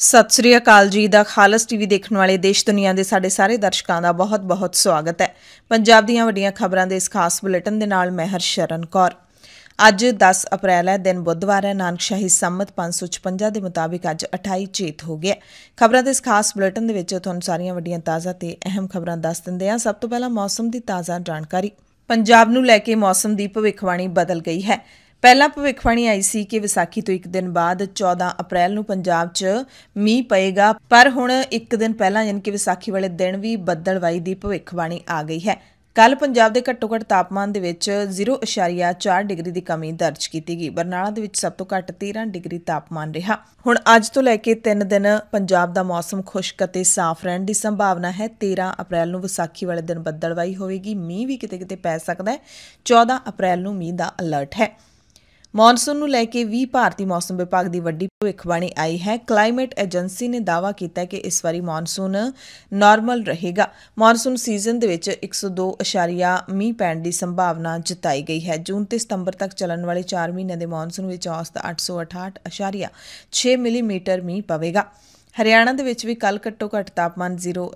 सत श्री अकाल जी दा खालस टीवी देखने वाले देश दुनिया के साडे सारे दर्शकों का बहुत बहुत स्वागत है। पंजाब दीयां वड्डियां खबरां दे इस खास बुलेटिन दे नाल मैं हरशरण कौर। अज 10 अप्रैल है, दिन बुधवार है। नानकशाही संमत 556 के मुताबिक अज 28 चेत हो गया। खबरां दे इस खास बुलेटिन दे विच तुहानूं सारियां वड्डियां ताज़ा ते अहम खबरां दस दिंदे हां। सब तो पहला मौसम की ताज़ा जानकारी। पंजाब नूं लैके मौसम की भविखवाणी बदल गई है। ਪਹਿਲਾਂ ਭਵਿੱਖਬਾਣੀ ਆਈ ਸੀ ਕਿ ਵਿਸਾਖੀ ਤੋਂ ਇੱਕ ਦਿਨ ਬਾਅਦ 14 ਅਪ੍ਰੈਲ ਨੂੰ ਪੰਜਾਬ 'ਚ ਮੀਂਹ ਪਏਗਾ, ਪਰ ਹੁਣ ਇੱਕ ਦਿਨ ਪਹਿਲਾਂ ਯਾਨੀ ਕਿ ਵਿਸਾਖੀ ਵਾਲੇ ਦਿਨ ਵੀ ਬੱਦਲਵਾਈ ਦੀ ਭਵਿੱਖਬਾਣੀ ਆ ਗਈ ਹੈ। ਕੱਲ ਪੰਜਾਬ ਦੇ ਘੱਟੋ-ਘੱਟ ਤਾਪਮਾਨ ਦੇ ਵਿੱਚ 0.4 ਡਿਗਰੀ ਦੀ ਕਮੀ ਦਰਜ ਕੀਤੀ ਗਈ। ਬਰਨਾਲਾ ਦੇ ਵਿੱਚ ਸਭ ਤੋਂ ਘੱਟ 13 ਡਿਗਰੀ ਤਾਪਮਾਨ ਰਿਹਾ। ਹੁਣ ਅੱਜ ਤੋਂ ਲੈ ਕੇ 3 ਦਿਨ ਪੰਜਾਬ ਦਾ ਮੌਸਮ ਖੁਸ਼ਕ ਅਤੇ ਸਾਫ਼ ਰਹਿਣ ਦੀ ਸੰਭਾਵਨਾ ਹੈ। 13 ਅਪ੍ਰੈਲ ਨੂੰ ਵਿਸਾਖੀ ਵਾਲੇ ਦਿਨ ਬੱਦਲਵਾਈ ਹੋਵੇਗੀ, ਮੀਂਹ ਵੀ ਕਿਤੇ-ਕਿਤੇ ਪੈ ਸਕਦਾ ਹੈ। 14 ਅਪ੍ਰੈਲ ਨੂੰ ਮੀਂਹ ਦਾ ਅਲਰਟ ਹੈ। ਮੌਨਸੂਨ ਨੂੰ ਲੈ ਕੇ ਵੀ ਭਾਰਤੀ ਮੌਸਮ ਵਿਭਾਗ ਦੀ ਵੱਡੀ ਭਵਿੱਖਬਾਣੀ ਆਈ ਹੈ। ਕਲਾਈਮੇਟ ਏਜੰਸੀ ਨੇ ਦਾਅਵਾ ਕੀਤਾ ਕਿ ਇਸ ਵਾਰੀ ਮੌਨਸੂਨ ਨਾਰਮਲ ਰਹੇਗਾ। ਮੌਨਸੂਨ ਸੀਜ਼ਨ ਦੇ ਵਿੱਚ 102 ਮੀਂਹ ਪੈਣ ਦੀ ਸੰਭਾਵਨਾ ਜਤਾਈ ਗਈ ਹੈ। ਜੂਨ ਤੇ ਸਤੰਬਰ ਤੱਕ ਚੱਲਣ ਵਾਲੇ 4 ਮਹੀਨਿਆਂ ਦੇ ਮੌਨਸੂਨ ਵਿੱਚ ਔਸਤ 868.6 ਮਿਲੀਮੀਟਰ ਮੀਂਹ ਪਵੇਗਾ। ਹਰਿਆਣਾ ਦੇ ਵਿੱਚ ਵੀ ਕੱਲ ਘੱਟੋ ਘੱਟ ਤਾਪਮਾਨ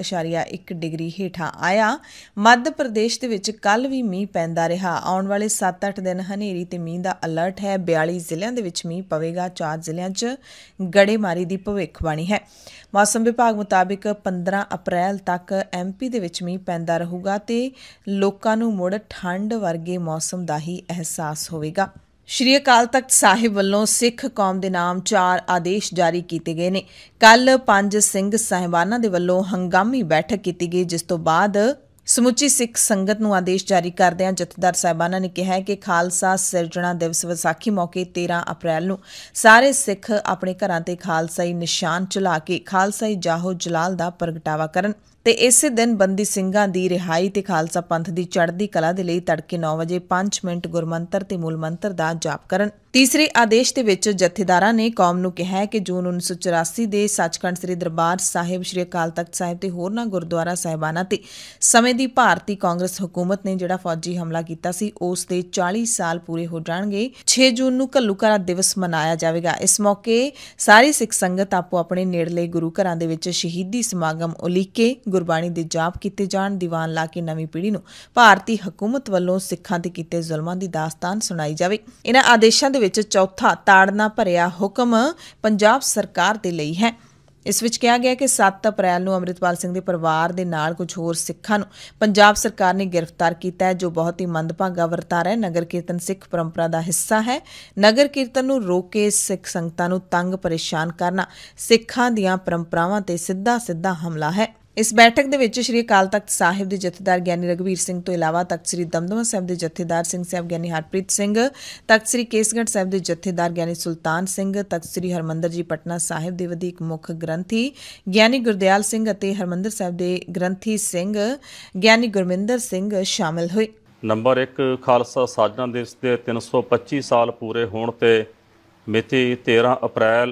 0.1 ਡਿਗਰੀ ਹੇਠਾਂ ਆਇਆ। ਮੱਧ ਪ੍ਰਦੇਸ਼ ਦੇ ਵਿੱਚ ਕੱਲ ਵੀ ਮੀਂਹ ਪੈਂਦਾ ਰਿਹਾ। ਆਉਣ ਵਾਲੇ 7-8 ਦਿਨ ਹਨੇਰੀ ਤੇ ਮੀਂਹ ਦਾ ਅਲਰਟ ਹੈ। 42 ਜ਼ਿਲ੍ਹਿਆਂ ਦੇ ਵਿੱਚ ਮੀਂਹ ਪਵੇਗਾ। 4 ਜ਼ਿਲ੍ਹਿਆਂ 'ਚ ਗੜੇਮਾਰੀ ਦੀ ਭਵਿੱਖਬਾਣੀ ਹੈ। ਮੌਸਮ ਵਿਭਾਗ ਮੁਤਾਬਿਕ 15 ਅਪ੍ਰੈਲ ਤੱਕ MP ਦੇ ਵਿੱਚ ਮੀਂਹ ਪੈਂਦਾ ਰਹੂਗਾ ਤੇ ਲੋਕਾਂ ਨੂੰ ਮੁੜ ਠੰਡ ਵਰਗੇ ਮੌਸਮ ਦਾ ਹੀ ਅਹਿਸਾਸ ਹੋਵੇਗਾ। ਸ਼੍ਰੀ ਅਕਾਲ ਤਖਤ ਸਾਹਿਬ ਵੱਲੋਂ ਸਿੱਖ ਕੌਮ ਦੇ ਨਾਮ 4 ਆਦੇਸ਼ ਜਾਰੀ ਕੀਤੇ ਗਏ ਨੇ। ਕੱਲ 5 ਸਿੰਘ ਸਾਹਿਬਾਨਾਂ ਦੇ ਵੱਲੋਂ ਹੰਗਾਮੀ ਬੈਠਕ ਕੀਤੀ ਗਈ, ਜਿਸ ਤੋਂ ਬਾਅਦ ਸਮੁੱਚੀ ਸਿੱਖ ਸੰਗਤ ਨੂੰ ਆਦੇਸ਼ ਜਾਰੀ ਕਰਦਿਆਂ ਜਥੇਦਾਰ ਸਾਹਿਬਾਨਾਂ ਨੇ ਕਿਹਾ ਕਿ ਖਾਲਸਾ ਸਿਰਜਣਾ ਦਿਵਸ ਵਿਸਾਖੀ ਮੌਕੇ 13 ਅਪ੍ਰੈਲ ਨੂੰ ਸਾਰੇ ਸਿੱਖ ਆਪਣੇ ਘਰਾਂ ਤੇ ਖਾਲਸਾਈ ਨਿਸ਼ਾਨ ਝੁਲਾ ਕੇ ਖਾਲਸਾਈ ਜਾਹੋ ਜਲਾਲ ਦਾ ਪ੍ਰਗਟਾਵਾ ਕਰਨ ਤੇ ਇਸੇ ਦਿਨ ਬੰਦੀ ਸਿੰਘਾਂ ਦੀ ਰਿਹਾਈ ਤੇ ਖਾਲਸਾ ਪੰਥ ਦੀ ਚੜ੍ਹਦੀ ਕਲਾ ਦੇ ਲਈ ਤੜਕੇ 9 ਵਜੇ 5 ਮਿੰਟ ਗੁਰਮੰਤਰ ਤੇ ਮੂਲ ਮੰਤਰ ਦਾ ਜਾਪ ਕਰਨ। ਤੀਸਰੇ ਆਦੇਸ਼ ਦੇ ਵਿੱਚ ਜਥੇਦਾਰਾਂ ਨੇ ਕੌਮ ਨੂੰ ਕਿਹਾ ਕਿ ਜੂਨ 1984 ਦੇ ਸੱਚਖੰਡ ਸ੍ਰੀ ਦਰਬਾਰ ਸਾਹਿਬ, ਸ਼੍ਰੀ ਅਕਾਲ ਤਖਤ ਸਾਹਿਬ ਤੇ ਹੋਰਨਾਂ ਗੁਰਦੁਆਰਾ ਸਾਹਿਬਾਨਾਂ ਤੇ ਸਮੇਂ ਦੀ ਭਾਰਤੀ ਕਾਂਗਰਸ ਹੁਕੂਮਤ ਨੇ ਜਿਹੜਾ ਫੌਜੀ ਹਮਲਾ ਕੀਤਾ ਸੀ, ਉਸ ਦੇ 40 ਸਾਲ ਪੂਰੇ ਹੋ ਜਾਣਗੇ। 6 ਜੂਨ ਨੂੰ ਘੱਲੂਘਾਰਾ ਦਿਵਸ ਮਨਾਇਆ ਜਾਵੇਗਾ। ਇਸ ਮੌਕੇ ਸਾਰੀ ਸਿੱਖ ਸੰਗਤ ਆਪੋ ਆਪਣੇ ਨੇੜਲੇ ਗੁਰੂ ਘਰਾਂ ਦੇ ਵਿੱਚ ਸ਼ਹੀਦੀ ਸਮਾਗਮ ਉਲੀਕੇ ਗੁਰਬਾਣੀ ਦੇ ਜਾਪ ਕੀਤੇ ਜਾਣ, ਦੀਵਾਨ ਲਾ ਕੇ ਨਵੀਂ ਪੀੜ੍ਹੀ ਨੂੰ ਭਾਰਤੀ ਹਕੂਮਤ ਵੱਲੋਂ ਸਿੱਖਾਂ ਤੇ ਕੀਤੇ ਜ਼ੁਲਮਾਂ ਦੀ ਦਾਸਤਾਨ ਸੁਣਾਈ ਜਾਵੇ। ਇਹਨਾਂ ਆਦੇਸ਼ਾਂ ਦੇ ਵਿੱਚ ਚੌਥਾ ਤਾੜਨਾ ਭਰਿਆ ਹੁਕਮ ਪੰਜਾਬ ਸਰਕਾਰ ਦੇ ਲਈ ਹੈ। ਇਸ ਵਿੱਚ ਕਿਹਾ ਗਿਆ ਕਿ 7 ਅਪ੍ਰੈਲ ਨੂੰ ਅੰਮ੍ਰਿਤਪਾਲ ਸਿੰਘ ਦੇ ਪਰਿਵਾਰ ਦੇ ਨਾਲ ਕੁਝ ਹੋਰ ਸਿੱਖਾਂ ਨੂੰ ਪੰਜਾਬ ਸਰਕਾਰ ਨੇ ਗ੍ਰਿਫਤਾਰ ਕੀਤਾ ਹੈ, ਜੋ ਬਹੁਤ ਹੀ ਮੰਦਭਾਗਾ ਵਰਤਾਰਾ ਹੈ। ਨਗਰ ਕੀਰਤਨ ਸਿੱਖ ਪਰੰਪਰਾ ਦਾ ਹਿੱਸਾ ਹੈ। ਨਗਰ ਕੀਰਤਨ ਨੂੰ ਰੋਕ ਕੇ ਸਿੱਖ ਸੰਗਤਾਂ ਨੂੰ ਤੰਗ ਪਰੇਸ਼ਾਨ ਕਰਨਾ ਸਿੱਖਾਂ ਦੀਆਂ ਪਰੰਪਰਾਵਾਂ ਤੇ ਸਿੱਧਾ ਹਮਲਾ ਹੈ। ਇਸ ਬੈਠਕ ਦੇ ਵਿੱਚ ਸ਼੍ਰੀ ਅਕਾਲ ਤਖਤ ਸਾਹਿਬ ਦੇ ਜਥੇਦਾਰ ਗਿਆਨੀ ਰਘਵੀਰ ਸਿੰਘ ਤੋਂ ਇਲਾਵਾ ਤਖਤ ਸ੍ਰੀ ਦਮਦਮਾ ਸਾਹਿਬ ਦੇ ਜਥੇਦਾਰ ਸਿੰਘ ਸਾਹਿਬ ਗਿਆਨੀ ਹਰਪ੍ਰੀਤ ਸਿੰਘ, ਤਖਤ ਸ੍ਰੀ ਕੇਸਗੜ੍ਹ ਸਾਹਿਬ ਦੇ ਜਥੇਦਾਰ ਗਿਆਨੀ ਸੁਲਤਾਨ ਸਿੰਘ, ਤਖਤ ਸ੍ਰੀ ਹਰਮੰਦਰ ਜੀ ਪਟਨਾ ਸਾਹਿਬ ਦੇ ਵਧੀਕ ਮੁੱਖ ਗ੍ਰੰਥੀ ਗਿਆਨੀ ਗੁਰਦਿਆਲ ਸਿੰਘ ਅਤੇ ਹਰਮੰਦਰ ਸਾਹਿਬ ਦੇ ਗ੍ਰੰਥੀ ਸਿੰਘ ਗਿਆਨੀ ਗੁਰਮਿੰਦਰ ਸਿੰਘ ਸ਼ਾਮਿਲ ਹੋਏ। ਨੰਬਰ 1 ਖਾਲਸਾ ਸਾਜਨਾ ਦਿਵਸ ਦੇ 325 ਸਾਲ ਪੂਰੇ ਹੋਣ ਤੇ ਮਿਤੀ 13 ਅਪ੍ਰੈਲ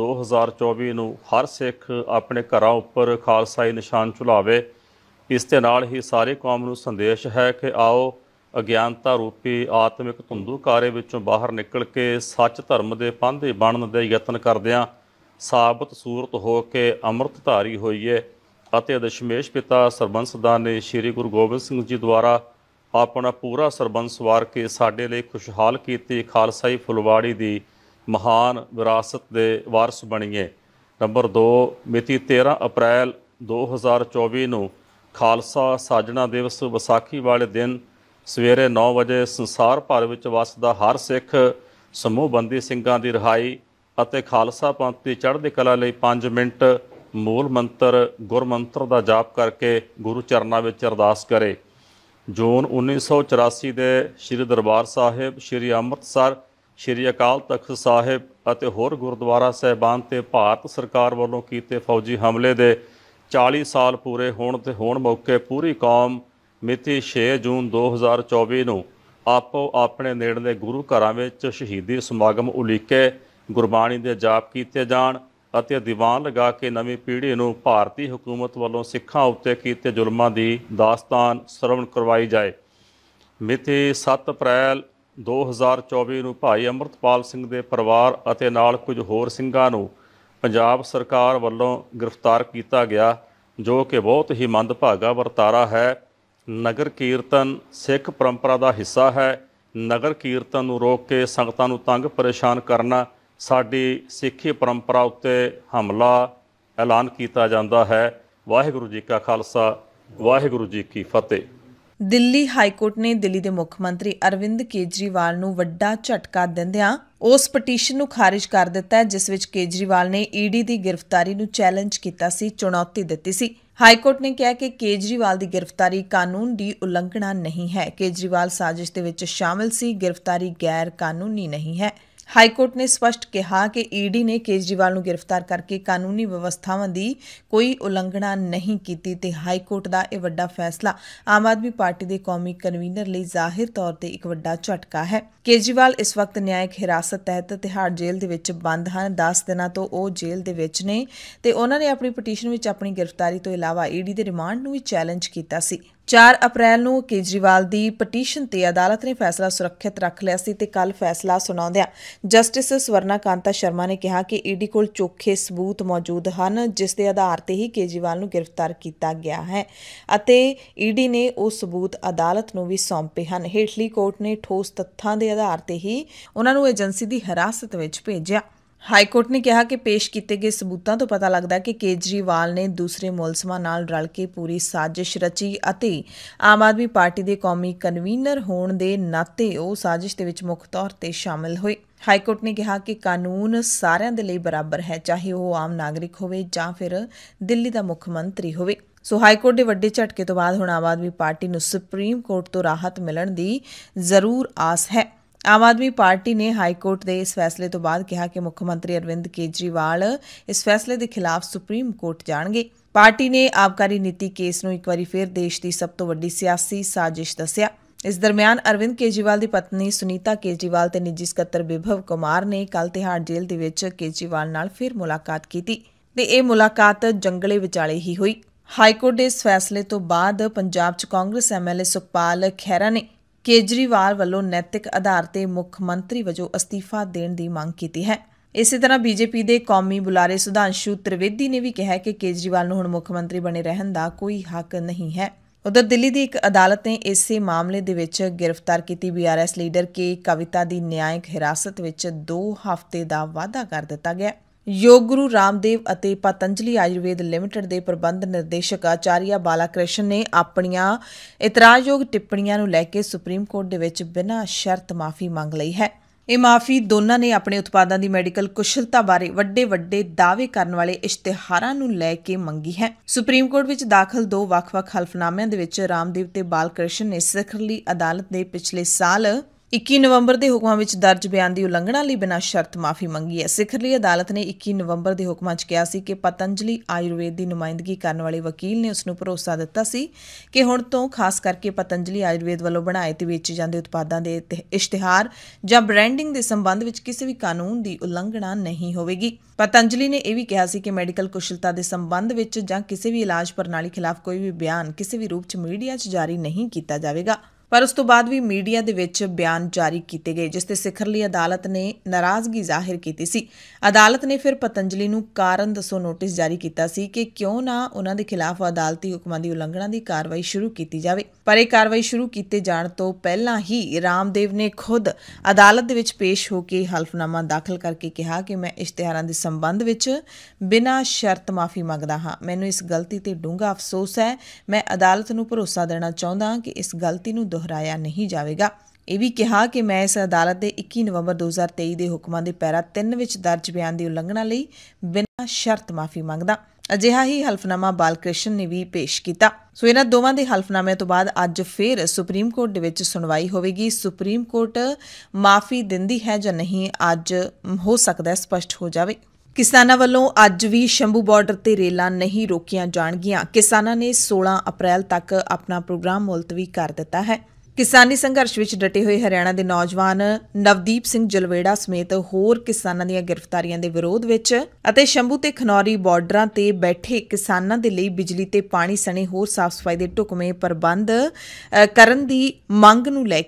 2024 ਨੂੰ ਹਰ ਸਿੱਖ ਆਪਣੇ ਘਰਾਂ ਉੱਪਰ ਖਾਲਸਾਈ ਨਿਸ਼ਾਨ ਝੁਲਾਵੇ। ਇਸ ਦੇ ਨਾਲ ਹੀ ਸਾਰੀ ਕੌਮ ਨੂੰ ਸੰਦੇਸ਼ ਹੈ ਕਿ ਆਓ ਅਗਿਆਨਤਾ ਰੂਪੀ ਆਤਮਿਕ ਧੁੰਦੂਕਾਰੇ ਵਿੱਚੋਂ ਬਾਹਰ ਨਿਕਲ ਕੇ ਸੱਚ ਧਰਮ ਦੇ ਪਾਂਧੇ ਬਣਨ ਦੇ ਯਤਨ ਕਰਦਿਆਂ ਸਾਬਤ ਸੂਰਤ ਹੋ ਕੇ ਅੰਮ੍ਰਿਤਧਾਰੀ ਹੋਈਏ ਅਤੇ ਦਸ਼ਮੇਸ਼ ਪਿਤਾ ਸਰਬੰਸਦਾਨ ਨੇ ਸ਼੍ਰੀ ਗੁਰੂ ਗੋਬਿੰਦ ਸਿੰਘ ਜੀ ਦੁਆਰਾ ਆਪਣਾ ਪੂਰਾ ਸਰਬੰਸ ਵਾਰ ਕੇ ਸਾਡੇ ਲਈ ਖੁਸ਼ਹਾਲ ਕੀਤੀ ਖਾਲਸਾਈ ਫੁਲਵਾੜੀ ਦੀ ਮਹਾਨ ਵਿਰਾਸਤ ਦੇ ਵਾਰਸ ਬਣੀਏ। ਨੰਬਰ 2 ਮਿਤੀ 13 ਅਪ੍ਰੈਲ 2024 ਨੂੰ ਖਾਲਸਾ ਸਾਜਣਾ ਦਿਵਸ ਵਿਸਾਖੀ ਵਾਲੇ ਦਿਨ ਸਵੇਰੇ 9 ਵਜੇ ਸੰਸਾਰ ਭਰ ਵਿੱਚ ਵੱਸਦਾ ਹਰ ਸਿੱਖ ਸਮੂਹ ਬੰਦੀ ਸਿੰਘਾਂ ਦੀ ਰਿਹਾਈ ਅਤੇ ਖਾਲਸਾ ਪੰਥ ਦੀ ਚੜ੍ਹਦੀ ਕਲਾ ਲਈ 5 ਮਿੰਟ ਮੂਲ ਮੰਤਰ ਗੁਰਮੰਤਰ ਦਾ ਜਾਪ ਕਰਕੇ ਗੁਰੂ ਚਰਨਾਂ ਵਿੱਚ ਅਰਦਾਸ ਕਰੇ। ਜੂਨ 1984 ਦੇ ਸ਼੍ਰੀ ਦਰਬਾਰ ਸਾਹਿਬ, ਸ਼੍ਰੀ ਅੰਮ੍ਰਿਤਸਰ, ਸ਼੍ਰੀ ਅਕਾਲ ਤਖਤ ਸਾਹਿਬ ਅਤੇ ਹੋਰ ਗੁਰਦੁਆਰਾ ਸਾਹਿਬਾਨ ਤੇ ਭਾਰਤ ਸਰਕਾਰ ਵੱਲੋਂ ਕੀਤੇ ਫੌਜੀ ਹਮਲੇ ਦੇ 40 ਸਾਲ ਪੂਰੇ ਹੋਣ ਮੌਕੇ ਪੂਰੀ ਕੌਮ ਮਿਤੀ 6 ਜੂਨ 2024 ਨੂੰ ਆਪੋ ਆਪਣੇ ਨੇੜਲੇ ਗੁਰੂ ਘਰਾਂ ਵਿੱਚ ਸ਼ਹੀਦੀ ਸਮਾਗਮ ਉਲੀਕੇ ਗੁਰਬਾਣੀ ਦੇ ਜਾਪ ਕੀਤੇ ਜਾਣ ਅਤੇ ਦੀਵਾਨ ਲਗਾ ਕੇ ਨਵੀਂ ਪੀੜ੍ਹੀ ਨੂੰ ਭਾਰਤੀ ਹਕੂਮਤ ਵੱਲੋਂ ਸਿੱਖਾਂ ਉੱਤੇ ਕੀਤੇ ਜ਼ੁਲਮਾਂ ਦੀ ਦਾਸਤਾਨ ਸਰਵਣ ਕਰਵਾਈ ਜਾਏ। ਮਿਤੀ 7 ਅਪ੍ਰੈਲ 2024 ਨੂੰ ਭਾਈ ਅੰਮ੍ਰਿਤਪਾਲ ਸਿੰਘ ਦੇ ਪਰਿਵਾਰ ਅਤੇ ਨਾਲ ਕੁਝ ਹੋਰ ਸਿੰਘਾਂ ਨੂੰ ਪੰਜਾਬ ਸਰਕਾਰ ਵੱਲੋਂ ਗ੍ਰਿਫਤਾਰ ਕੀਤਾ ਗਿਆ, ਜੋ ਕਿ ਬਹੁਤ ਹੀ ਮੰਦਭਾਗਾ ਵਰਤਾਰਾ ਹੈ। ਨਗਰ ਕੀਰਤਨ ਸਿੱਖ ਪਰੰਪਰਾ ਦਾ ਹਿੱਸਾ ਹੈ। ਨਗਰ ਕੀਰਤਨ ਨੂੰ ਰੋਕ ਕੇ ਸੰਗਤਾਂ ਨੂੰ ਤੰਗ ਪਰੇਸ਼ਾਨ ਕਰਨਾ ਸਾਡੀ ਸਿੱਖੀ ਪਰੰਪਰਾ ਉੱਤੇ ਹਮਲਾ ਐਲਾਨ ਕੀਤਾ ਜਾਂਦਾ ਹੈ। ਵਾਹਿਗੁਰੂ ਜੀ ਕਾ ਖਾਲਸਾ, ਵਾਹਿਗੁਰੂ ਜੀ ਕੀ ਫਤਿਹ। ਦਿੱਲੀ ਹਾਈਕੋਰਟ ਨੇ ਦਿੱਲੀ ਦੇ ਮੁੱਖ ਮੰਤਰੀ ਅਰਵਿੰਦ ਕੇਜਰੀਵਾਲ ਨੂੰ ਵੱਡਾ ਝਟਕਾ ਦਿੰਦਿਆਂ ਉਸ ਪਟੀਸ਼ਨ ਨੂੰ ਖਾਰਿਜ ਕਰ ਦਿੱਤਾ ਹੈ, ਜਿਸ ਵਿੱਚ ਕੇਜਰੀਵਾਲ ਨੇ ਈਡੀ ਦੀ ਗ੍ਰਿਫਤਾਰੀ ਨੂੰ ਚੈਲੰਜ ਕੀਤਾ ਸੀ, ਚੁਣੌਤੀ ਦਿੱਤੀ ਸੀ। ਹਾਈਕੋਰਟ ਨੇ ਕਿਹਾ ਕਿ ਕੇਜਰੀਵਾਲ ਦੀ ਗ੍ਰਿਫਤਾਰੀ ਕਾਨੂੰਨ ਦੀ ਉਲੰਘਣਾ ਨਹੀਂ ਹੈ। ਕੇਜਰੀਵਾਲ ਸਾਜ਼ਿਸ਼ ਦੇ ਵਿੱਚ ਸ਼ਾਮਲ ਸੀ, ਗ੍ਰਿਫਤਾਰੀ ਗੈਰ ਕਾਨੂੰਨੀ ਨਹੀਂ ਹੈ। ਹਾਈਕੋਰਟ ਨੇ ਸਪਸ਼ਟ ਕਿਹਾ ਕਿ ਈਡੀ ਨੇ ਕੇਜਰੀਵਾਲ ਨੂੰ ਗ੍ਰਿਫਤਾਰ ਕਰਕੇ ਕਾਨੂੰਨੀ ਵਿਵਸਥਾਵਾਂ ਦੀ ਕੋਈ ਉਲੰਘਣਾ ਨਹੀਂ ਕੀਤੀ ਤੇ ਹਾਈਕੋਰਟ ਦਾ ਇਹ ਵੱਡਾ ਫੈਸਲਾ ਆਮ ਆਦਮੀ ਪਾਰਟੀ ਦੇ ਕੌਮੀ ਕਨਵੀਨਰ ਲਈ ਜ਼ਾਹਿਰ ਤੌਰ ਤੇ ਇੱਕ ਵੱਡਾ ਝਟਕਾ ਹੈ। ਕੇਜਰੀਵਾਲ ਇਸ ਵਕਤ ਨਿਆਇਕ ਹਿਰਾਸਤ ਤਹਿਤ ਤਿਹਾੜ ਜੇਲ੍ਹ ਦੇ ਵਿੱਚ ਬੰਦ ਹਨ। 10 ਦਿਨਾਂ ਤੋਂ ਉਹ ਜੇਲ੍ਹ ਦੇ ਵਿੱਚ ਨੇ ਤੇ ਉਹਨਾਂ ਨੇ ਆਪਣੀ ਪਟੀਸ਼ਨ ਵਿੱਚ ਆਪਣੀ ਗ੍ਰਿਫਤਾਰੀ ਤੋਂ ਇਲਾਵਾ ਈਡੀ ਦੇ ਰਿਮਾਂਡ ਨੂੰ ਵੀ ਚੈਲੰਜ ਕੀਤਾ ਸੀ। 4 ਅਪ੍ਰੈਲ ਨੂੰ ਕੇਜਰੀਵਾਲ ਦੀ ਪਟੀਸ਼ਨ ਤੇ ਅਦਾਲਤ ਨੇ ਫੈਸਲਾ ਸੁਰੱਖਿਅਤ ਰੱਖ ਲਿਆ ਸੀ ਤੇ ਕੱਲ ਫੈਸਲਾ ਸੁਣਾਉਂਦਿਆਂ ਜਸਟਿਸ ਸਵਰਨਾ ਕਾਂਤਾ ਸ਼ਰਮਾ ਨੇ ਕਿਹਾ ਕਿ ਈਡੀ ਕੋਲ ਚੋਖੇ ਸਬੂਤ ਮੌਜੂਦ ਹਨ, ਜਿਸ ਦੇ ਆਧਾਰ ਤੇ ਹੀ ਕੇਜਰੀਵਾਲ ਨੂੰ ਗ੍ਰਿਫਤਾਰ ਕੀਤਾ ਗਿਆ ਹੈ ਅਤੇ ਈਡੀ ਨੇ ਉਹ ਸਬੂਤ ਅਦਾਲਤ ਨੂੰ ਵੀ ਸੌਂਪੇ ਹਨ। ਹੇਠਲੀ ਕੋਰਟ ਨੇ ਠੋਸ ਤੱਥਾਂ ਦੇ ਆਧਾਰ ਤੇ ਹੀ ਉਹਨਾਂ ਨੂੰ ਏਜੰਸੀ ਦੀ ਹਿਰਾਸਤ ਵਿੱਚ ਭੇਜਿਆ। ਹਾਈਕੋਰਟ ਨੇ ਕਿਹਾ ਕਿ ਪੇਸ਼ ਕੀਤੇ ਗਏ ਸਬੂਤਾਂ ਤੋਂ ਪਤਾ ਲੱਗਦਾ ਹੈ ਕਿ ਕੇਜਰੀਵਾਲ ਨੇ ਦੂਸਰੇ ਮੁਲਜ਼ਮਾਂ ਨਾਲ ਰਲ ਕੇ ਪੂਰੀ ਸਾਜ਼ਿਸ਼ ਰਚੀ ਅਤੇ ਆਮ ਆਦਮੀ ਪਾਰਟੀ ਦੇ ਕੌਮੀ ਕਨਵੀਨਰ ਹੋਣ ਦੇ ਨਾਤੇ ਉਹ ਸਾਜ਼ਿਸ਼ ਦੇ ਵਿੱਚ ਮੁੱਖ ਤੌਰ ਤੇ ਸ਼ਾਮਲ ਹੋਏ। ਹਾਈਕੋਰਟ ਨੇ ਕਿਹਾ ਕਿ ਕਾਨੂੰਨ ਸਾਰਿਆਂ ਦੇ ਲਈ ਬਰਾਬਰ ਹੈ, ਚਾਹੇ ਉਹ ਆਮ ਨਾਗਰਿਕ ਹੋਵੇ ਜਾਂ ਫਿਰ ਦਿੱਲੀ ਦਾ ਮੁੱਖ ਮੰਤਰੀ ਹੋਵੇ। ਸੋ ਹਾਈਕੋਰਟ ਦੇ ਵੱਡੇ ਝਟਕੇ ਤੋਂ ਬਾਅਦ ਹੁਣ ਆਮ ਆਦਮੀ ਪਾਰਟੀ ਨੂੰ ਸੁਪਰੀਮ ਕੋਰਟ ਤੋਂ ਰਾਹਤ ਮਿਲਣ ਦੀ ਜ਼ਰੂਰ ਆਸ ਹੈ। ਆਮ ਆਦਮੀ ਪਾਰਟੀ ਨੇ ਹਾਈਕੋਰਟ ਦੇ ਇਸ ਫੈਸਲੇ ਤੋਂ ਬਾਅਦ ਕਿਹਾ ਕਿ ਮੁੱਖ ਮੰਤਰੀ ਅਰਵਿੰਦ ਕੇਜਰੀਵਾਲ ਇਸ ਫੈਸਲੇ ਦੇ ਖਿਲਾਫ ਸੁਪਰੀਮ ਕੋਰਟ ਜਾਣਗੇ। ਪਾਰਟੀ ਨੇ ਆਬਕਾਰੀ ਨੀਤੀ ਕੇਸ ਨੂੰ ਇੱਕ ਵਾਰੀ ਫਿਰ ਦੇਸ਼ ਦੀ ਸਭ ਤੋਂ ਵੱਡੀ ਸਿਆਸੀ ਸਾਜ਼ਿਸ਼ ਦੱਸਿਆ। ਇਸ ਦਰਮਿਆਨ ਅਰਵਿੰਦ ਕੇਜਰੀਵਾਲ ਦੀ ਪਤਨੀ ਸੁਨੀਤਾ ਕੇਜਰੀਵਾਲ ਤੇ ਨਿੱਜੀ ਸਕੱਤਰ ਵਿਭਵ ਕੁਮਾਰ ਨੇ ਕੱਲ੍ਹ ਤਿਹਾੜ ਜੇਲ੍ਹ ਦੇ ਵਿੱਚ ਕੇਜਰੀਵਾਲ ਨਾਲ ਫਿਰ ਮੁਲਾਕਾਤ ਕੀਤੀ ਤੇ ਇਹ ਮੁਲਾਕਾਤ ਜੰਗਲੇ ਵਿਚਾਲੇ ਹੀ ਹੋਈ। ਹਾਈਕੋਰਟ ਦੇ ਇਸ ਫੈਸਲੇ ਤੋਂ ਬਾਅਦ ਪੰਜਾਬ 'ਚ ਕਾਂਗਰਸ ਐਮਐਲਏ ਸੁਖਪਾਲ ਖਹਿਰਾ ਨੇ ਕੇਜਰੀਵਾਲ ਵੱਲੋਂ ਨੈਤਿਕ ਆਧਾਰ ਤੇ ਮੁੱਖ ਮੰਤਰੀ ਵਜੋਂ ਅਸਤੀਫਾ ਦੇਣ ਦੀ ਮੰਗ ਕੀਤੀ ਹੈ। ਇਸੇ ਤਰ੍ਹਾਂ ਬੀਜੇਪੀ ਦੇ ਕੌਮੀ ਬੁਲਾਰੇ ਸੁਧਾਂਸ਼ੂ ਤ੍ਰਿਵੇਦੀ ਨੇ ਵੀ ਕਿਹਾ ਕਿ ਕੇਜਰੀਵਾਲ ਨੂੰ ਹੁਣ ਮੁੱਖ ਮੰਤਰੀ ਬਣੇ ਰਹਿਣ ਦਾ ਕੋਈ ਹੱਕ ਨਹੀਂ ਹੈ। ਉਧਰ ਦਿੱਲੀ ਦੀ ਇੱਕ ਅਦਾਲਤ ਨੇ ਇਸੇ ਮਾਮਲੇ ਦੇ ਵਿੱਚ ਗ੍ਰਿਫਤਾਰ ਕੀਤੀ ਬੀਆਰਐਸ ਲੀਡਰ ਕੇ ਕਵਿਤਾ ਦੀ ਨਿਆਇਕ ਹਿਰਾਸਤ ਵਿੱਚ 2 ਹਫ਼ਤੇ ਦਾ ਵਾਧਾ ਕਰ ਦਿੱਤਾ ਗਿਆ। ਯੋਗ ਗੁਰੂ ਰਾਮਦੇਵ ਅਤੇ ਪਤੰਜਲੀ ਆਯੁਰਵੇਦ ਲਿਮਟਿਡ ਦੇ ਪ੍ਰਬੰਧ ਨਿਰਦੇਸ਼ਕ ਆਚਾਰੀਆ ਬਾਲਾਕ੍ਰਿਸ਼ਨ ਨੇ ਆਪਣੀਆਂ ਇਤਰਾਜ਼ਯੋਗ ਟਿੱਪਣੀਆਂ ਨੂੰ ਲੈ ਕੇ ਸੁਪਰੀਮ ਕੋਰਟ ਦੇ ਵਿੱਚ ਬਿਨਾਂ ਸ਼ਰਤ ਮਾਫੀ ਮੰਗ ਲਈ ਹੈ। ਇਹ ਮਾਫੀ ਦੋਨਾਂ ਨੇ ਆਪਣੇ ਉਤਪਾਦਾਂ ਦੀ ਮੈਡੀਕਲ ਕੁਸ਼ਲਤਾ ਬਾਰੇ ਵੱਡੇ ਦਾਅਵੇ ਕਰਨ ਵਾਲੇ ਇਸ਼ਤਿਹਾਰਾਂ ਨੂੰ ਲੈ ਕੇ ਮੰਗੀ ਹੈ। ਸੁਪਰੀਮ ਕੋਰਟ ਵਿੱਚ ਦਾਖਲ 2 ਵੱਖ-ਵੱਖ ਹਲਫਨਾਮਿਆਂ ਦੇ ਵਿੱਚ ਰਾਮਦੇਵ ਤੇ ਬਾਲਕ੍ਰਿਸ਼ਨ ਨੇ ਸਿਖਰਲੀ ਅਦਾਲਤ ਦੇ ਪਿਛਲੇ ਸਾਲ 21 ਨਵੰਬਰ ਦੇ ਹੁਕਮਾਂ ਵਿੱਚ ਦਰਜ ਬਿਆਨ ਦੀ ਉਲੰਘਣਾ ਲਈ ਬਿਨਾਂ ਸ਼ਰਤ ਮਾਫੀ ਮੰਗੀ ਹੈ। ਸਿਖਰਲੀ ਅਦਾਲਤ ਨੇ 21 ਨਵੰਬਰ ਦੇ ਹੁਕਮਾਂ 'ਚ ਕਿਹਾ ਸੀ ਕਿ ਪਤੰਜਲੀ ਆਯੁਰਵੇਦ ਦੀ ਨੁਮਾਇੰਦਗੀ ਕਰਨ ਵਾਲੇ ਵਕੀਲ ਨੇ ਉਸ ਨੂੰ ਭਰੋਸਾ ਦਿੱਤਾ ਸੀ ਕਿ ਹੁਣ ਤੋਂ ਖਾਸ ਕਰਕੇ ਪਤੰਜਲੀ ਆਯੁਰਵੇਦ ਵੱਲੋਂ ਬਣਾਏ ਤੇ ਵੇਚੇ ਜਾਂਦੇ ਉਤਪਾਦਾਂ ਦੇ ਇਸ਼ਤਿਹਾਰ ਜਾਂ ਬ੍ਰਾਂਡਿੰਗ ਦੇ ਸੰਬੰਧ ਵਿੱਚ ਕਿਸੇ ਵੀ ਕਾਨੂੰਨ ਦੀ ਉਲੰਘਣਾ ਨਹੀਂ ਹੋਵੇਗੀ। ਪਤੰਜਲੀ ਨੇ ਇਹ ਵੀ ਕਿਹਾ ਸੀ ਕਿ ਮੈਡੀਕਲ ਕੁਸ਼ਲਤਾ ਦੇ ਸੰਬੰਧ ਵਿੱਚ ਜਾਂ ਕਿਸੇ ਵੀ ਇਲਾਜ ਪ੍ਰਣਾਲੀ ਖਿਲਾਫ ਕੋਈ ਵੀ ਬਿਆਨ ਕਿਸੇ ਵੀ ਰੂਪ 'ਚ ਮੀਡੀਆ 'ਚ ਜਾਰੀ ਨਹੀਂ ਕੀਤਾ ਜਾਵੇਗਾ। ਪਰ ਉਸ ਤੋਂ ਬਾਅਦ ਵੀ ਮੀਡੀਆ ਦੇ ਵਿੱਚ ਬਿਆਨ ਜਾਰੀ ਕੀਤੇ ਗਏ, ਜਿਸ ਤੇ ਸਿਖਰਲੀ ਅਦਾਲਤ ਨੇ ਨਾਰਾਜ਼ਗੀ ਜ਼ਾਹਿਰ ਕੀਤੀ ਸੀ। ਅਦਾਲਤ ਨੇ ਫਿਰ ਪਤੰਜਲੀ ਨੂੰ ਕਾਰਨ ਦੱਸੋ ਨੋਟਿਸ ਜਾਰੀ ਕੀਤਾ ਸੀ ਕਿ ਕਿਉਂ ਨਾ ਉਹਨਾਂ ਦੇ ਖਿਲਾਫ ਅਦਾਲਤੀ ਹੁਕਮਾਂ ਦੀ ਉਲੰਘਣਾ ਦੀ ਕਾਰਵਾਈ ਸ਼ੁਰੂ ਕੀਤੀ ਜਾਵੇ। ਪਰ ਇਹ ਕਾਰਵਾਈ ਸ਼ੁਰੂ ਕੀਤੇ ਜਾਣ ਤੋਂ ਪਹਿਲਾਂ ਹੀ ਰਾਮਦੇਵ ਨੇ ਖੁਦ ਅਦਾਲਤ ਦੇ ਵਿੱਚ ਪੇਸ਼ ਹੋ ਕੇ ਹਲਫਨਾਮਾ ਦਾਖਲ ਕਰਕੇ ਕਿਹਾ ਕਿ ਮੈਂ ਇਸ਼ਤਿਹਾਰਾਂ ਦੇ ਸੰਬੰਧ ਵਿੱਚ ਬਿਨਾਂ ਸ਼ਰਤ ਮਾਫੀ ਮੰਗਦਾ ਹਾਂ। ਮੈਨੂੰ ਇਸ ਗਲਤੀ ਤੇ ਡੂੰਘਾ ਅਫਸੋਸ ਹੈ। ਮੈਂ ਅਦਾਲਤ ਨੂੰ ਭਰੋਸਾ ਦੇਣਾ ਚਾਹੁੰਦਾ ਕਿ ਇਸ ਗਲਤੀ ਨੂੰ ਦੁਹਰਾਇਆ ਨਹੀਂ ਜਾਵੇਗਾ। ਇਹ ਵੀ ਕਿਹਾ ਕਿ ਮੈਂ ਇਸ ਅਦਾਲਤ ਦੇ 21 ਨਵੰਬਰ 2023 ਦੇ ਹੁਕਮਾਂ ਦੇ ਪੈਰਾ 3 ਵਿੱਚ ਦਰਜ ਬਿਆਨ ਦੀ ਉਲੰਘਣਾ ਲਈ ਬਿਨਾਂ ਸ਼ਰਤ ਮਾਫੀ ਮੰਗਦਾ। ਅਜਿਹਾ ਹੀ ਹਲਫਨਾਮਾ ਬਾਲਕ੍ਰਿਸ਼ਨ ਨੇ ਵੀ ਪੇਸ਼ ਕੀਤਾ। ਸੋ ਇਹਨਾਂ ਦੋਵਾਂ ਦੇ ਹਲਫਨਾਮਿਆਂ ਤੋਂ ਬਾਅਦ ਅੱਜ ਫਿਰ ਸੁਪਰੀਮ ਕੋਰਟ ਦੇ ਵਿੱਚ ਸੁਣਵਾਈ ਹੋਵੇਗੀ। ਸੁਪਰੀਮ ਕੋਰਟ ਮਾਫੀ ਦਿੰਦੀ ਹੈ ਜਾਂ ਨਹੀਂ, ਅੱਜ ਹੋ ਸਕਦਾ ਹੈ ਸਪਸ਼ਟ ਹੋ ਜਾਵੇ। ਕਿਸਾਨਾਂ ਵੱਲੋਂ ਅੱਜ ਵੀ ਸ਼ੰਭੂ ਬਾਰਡਰ ਤੇ ਰੇਲਾਂ ਨਹੀਂ ਰੋਕੀਆਂ ਜਾਣਗੀਆਂ। ਕਿਸਾਨਾਂ ਨੇ 16 ਅਪ੍ਰੈਲ ਤੱਕ ਆਪਣਾ ਪ੍ਰੋਗਰਾਮ ਮੁਲਤਵੀ ਕਰ ਦਿੱਤਾ ਹੈ। ਕਿਸਾਨੀ ਸੰਘਰਸ਼ ਵਿੱਚ ਡਟੇ ਹੋਏ ਹਰਿਆਣਾ ਦੇ ਨੌਜਵਾਨ ਨਵਦੀਪ ਸਿੰਘ ਜਲਵੇੜਾ ਸਮੇਤ ਹੋਰ ਕਿਸਾਨਾਂ ਦੀਆਂ ਗ੍ਰਿਫਤਾਰੀਆਂ ਦੇ ਵਿਰੋਧ ਵਿੱਚ ਅਤੇ ਸ਼ੰਭੂ ਤੇ ਖਨੌਰੀ ਬਾਰਡਰਾਂ ਤੇ ਬੈਠੇ ਕਿਸਾਨਾਂ ਦੇ ਲਈ ਬਿਜਲੀ ਤੇ ਪਾਣੀ ਸਣੇ ਹੋਰ ਸਾਫ਼ ਸਫਾਈ ਦੇ ਢੁਕਵੇਂ ਪ੍ਰਬੰਧ ਕਰਨ ਦੀ ਮੰਗ ਨੂੰ ਲੈ ਕੇ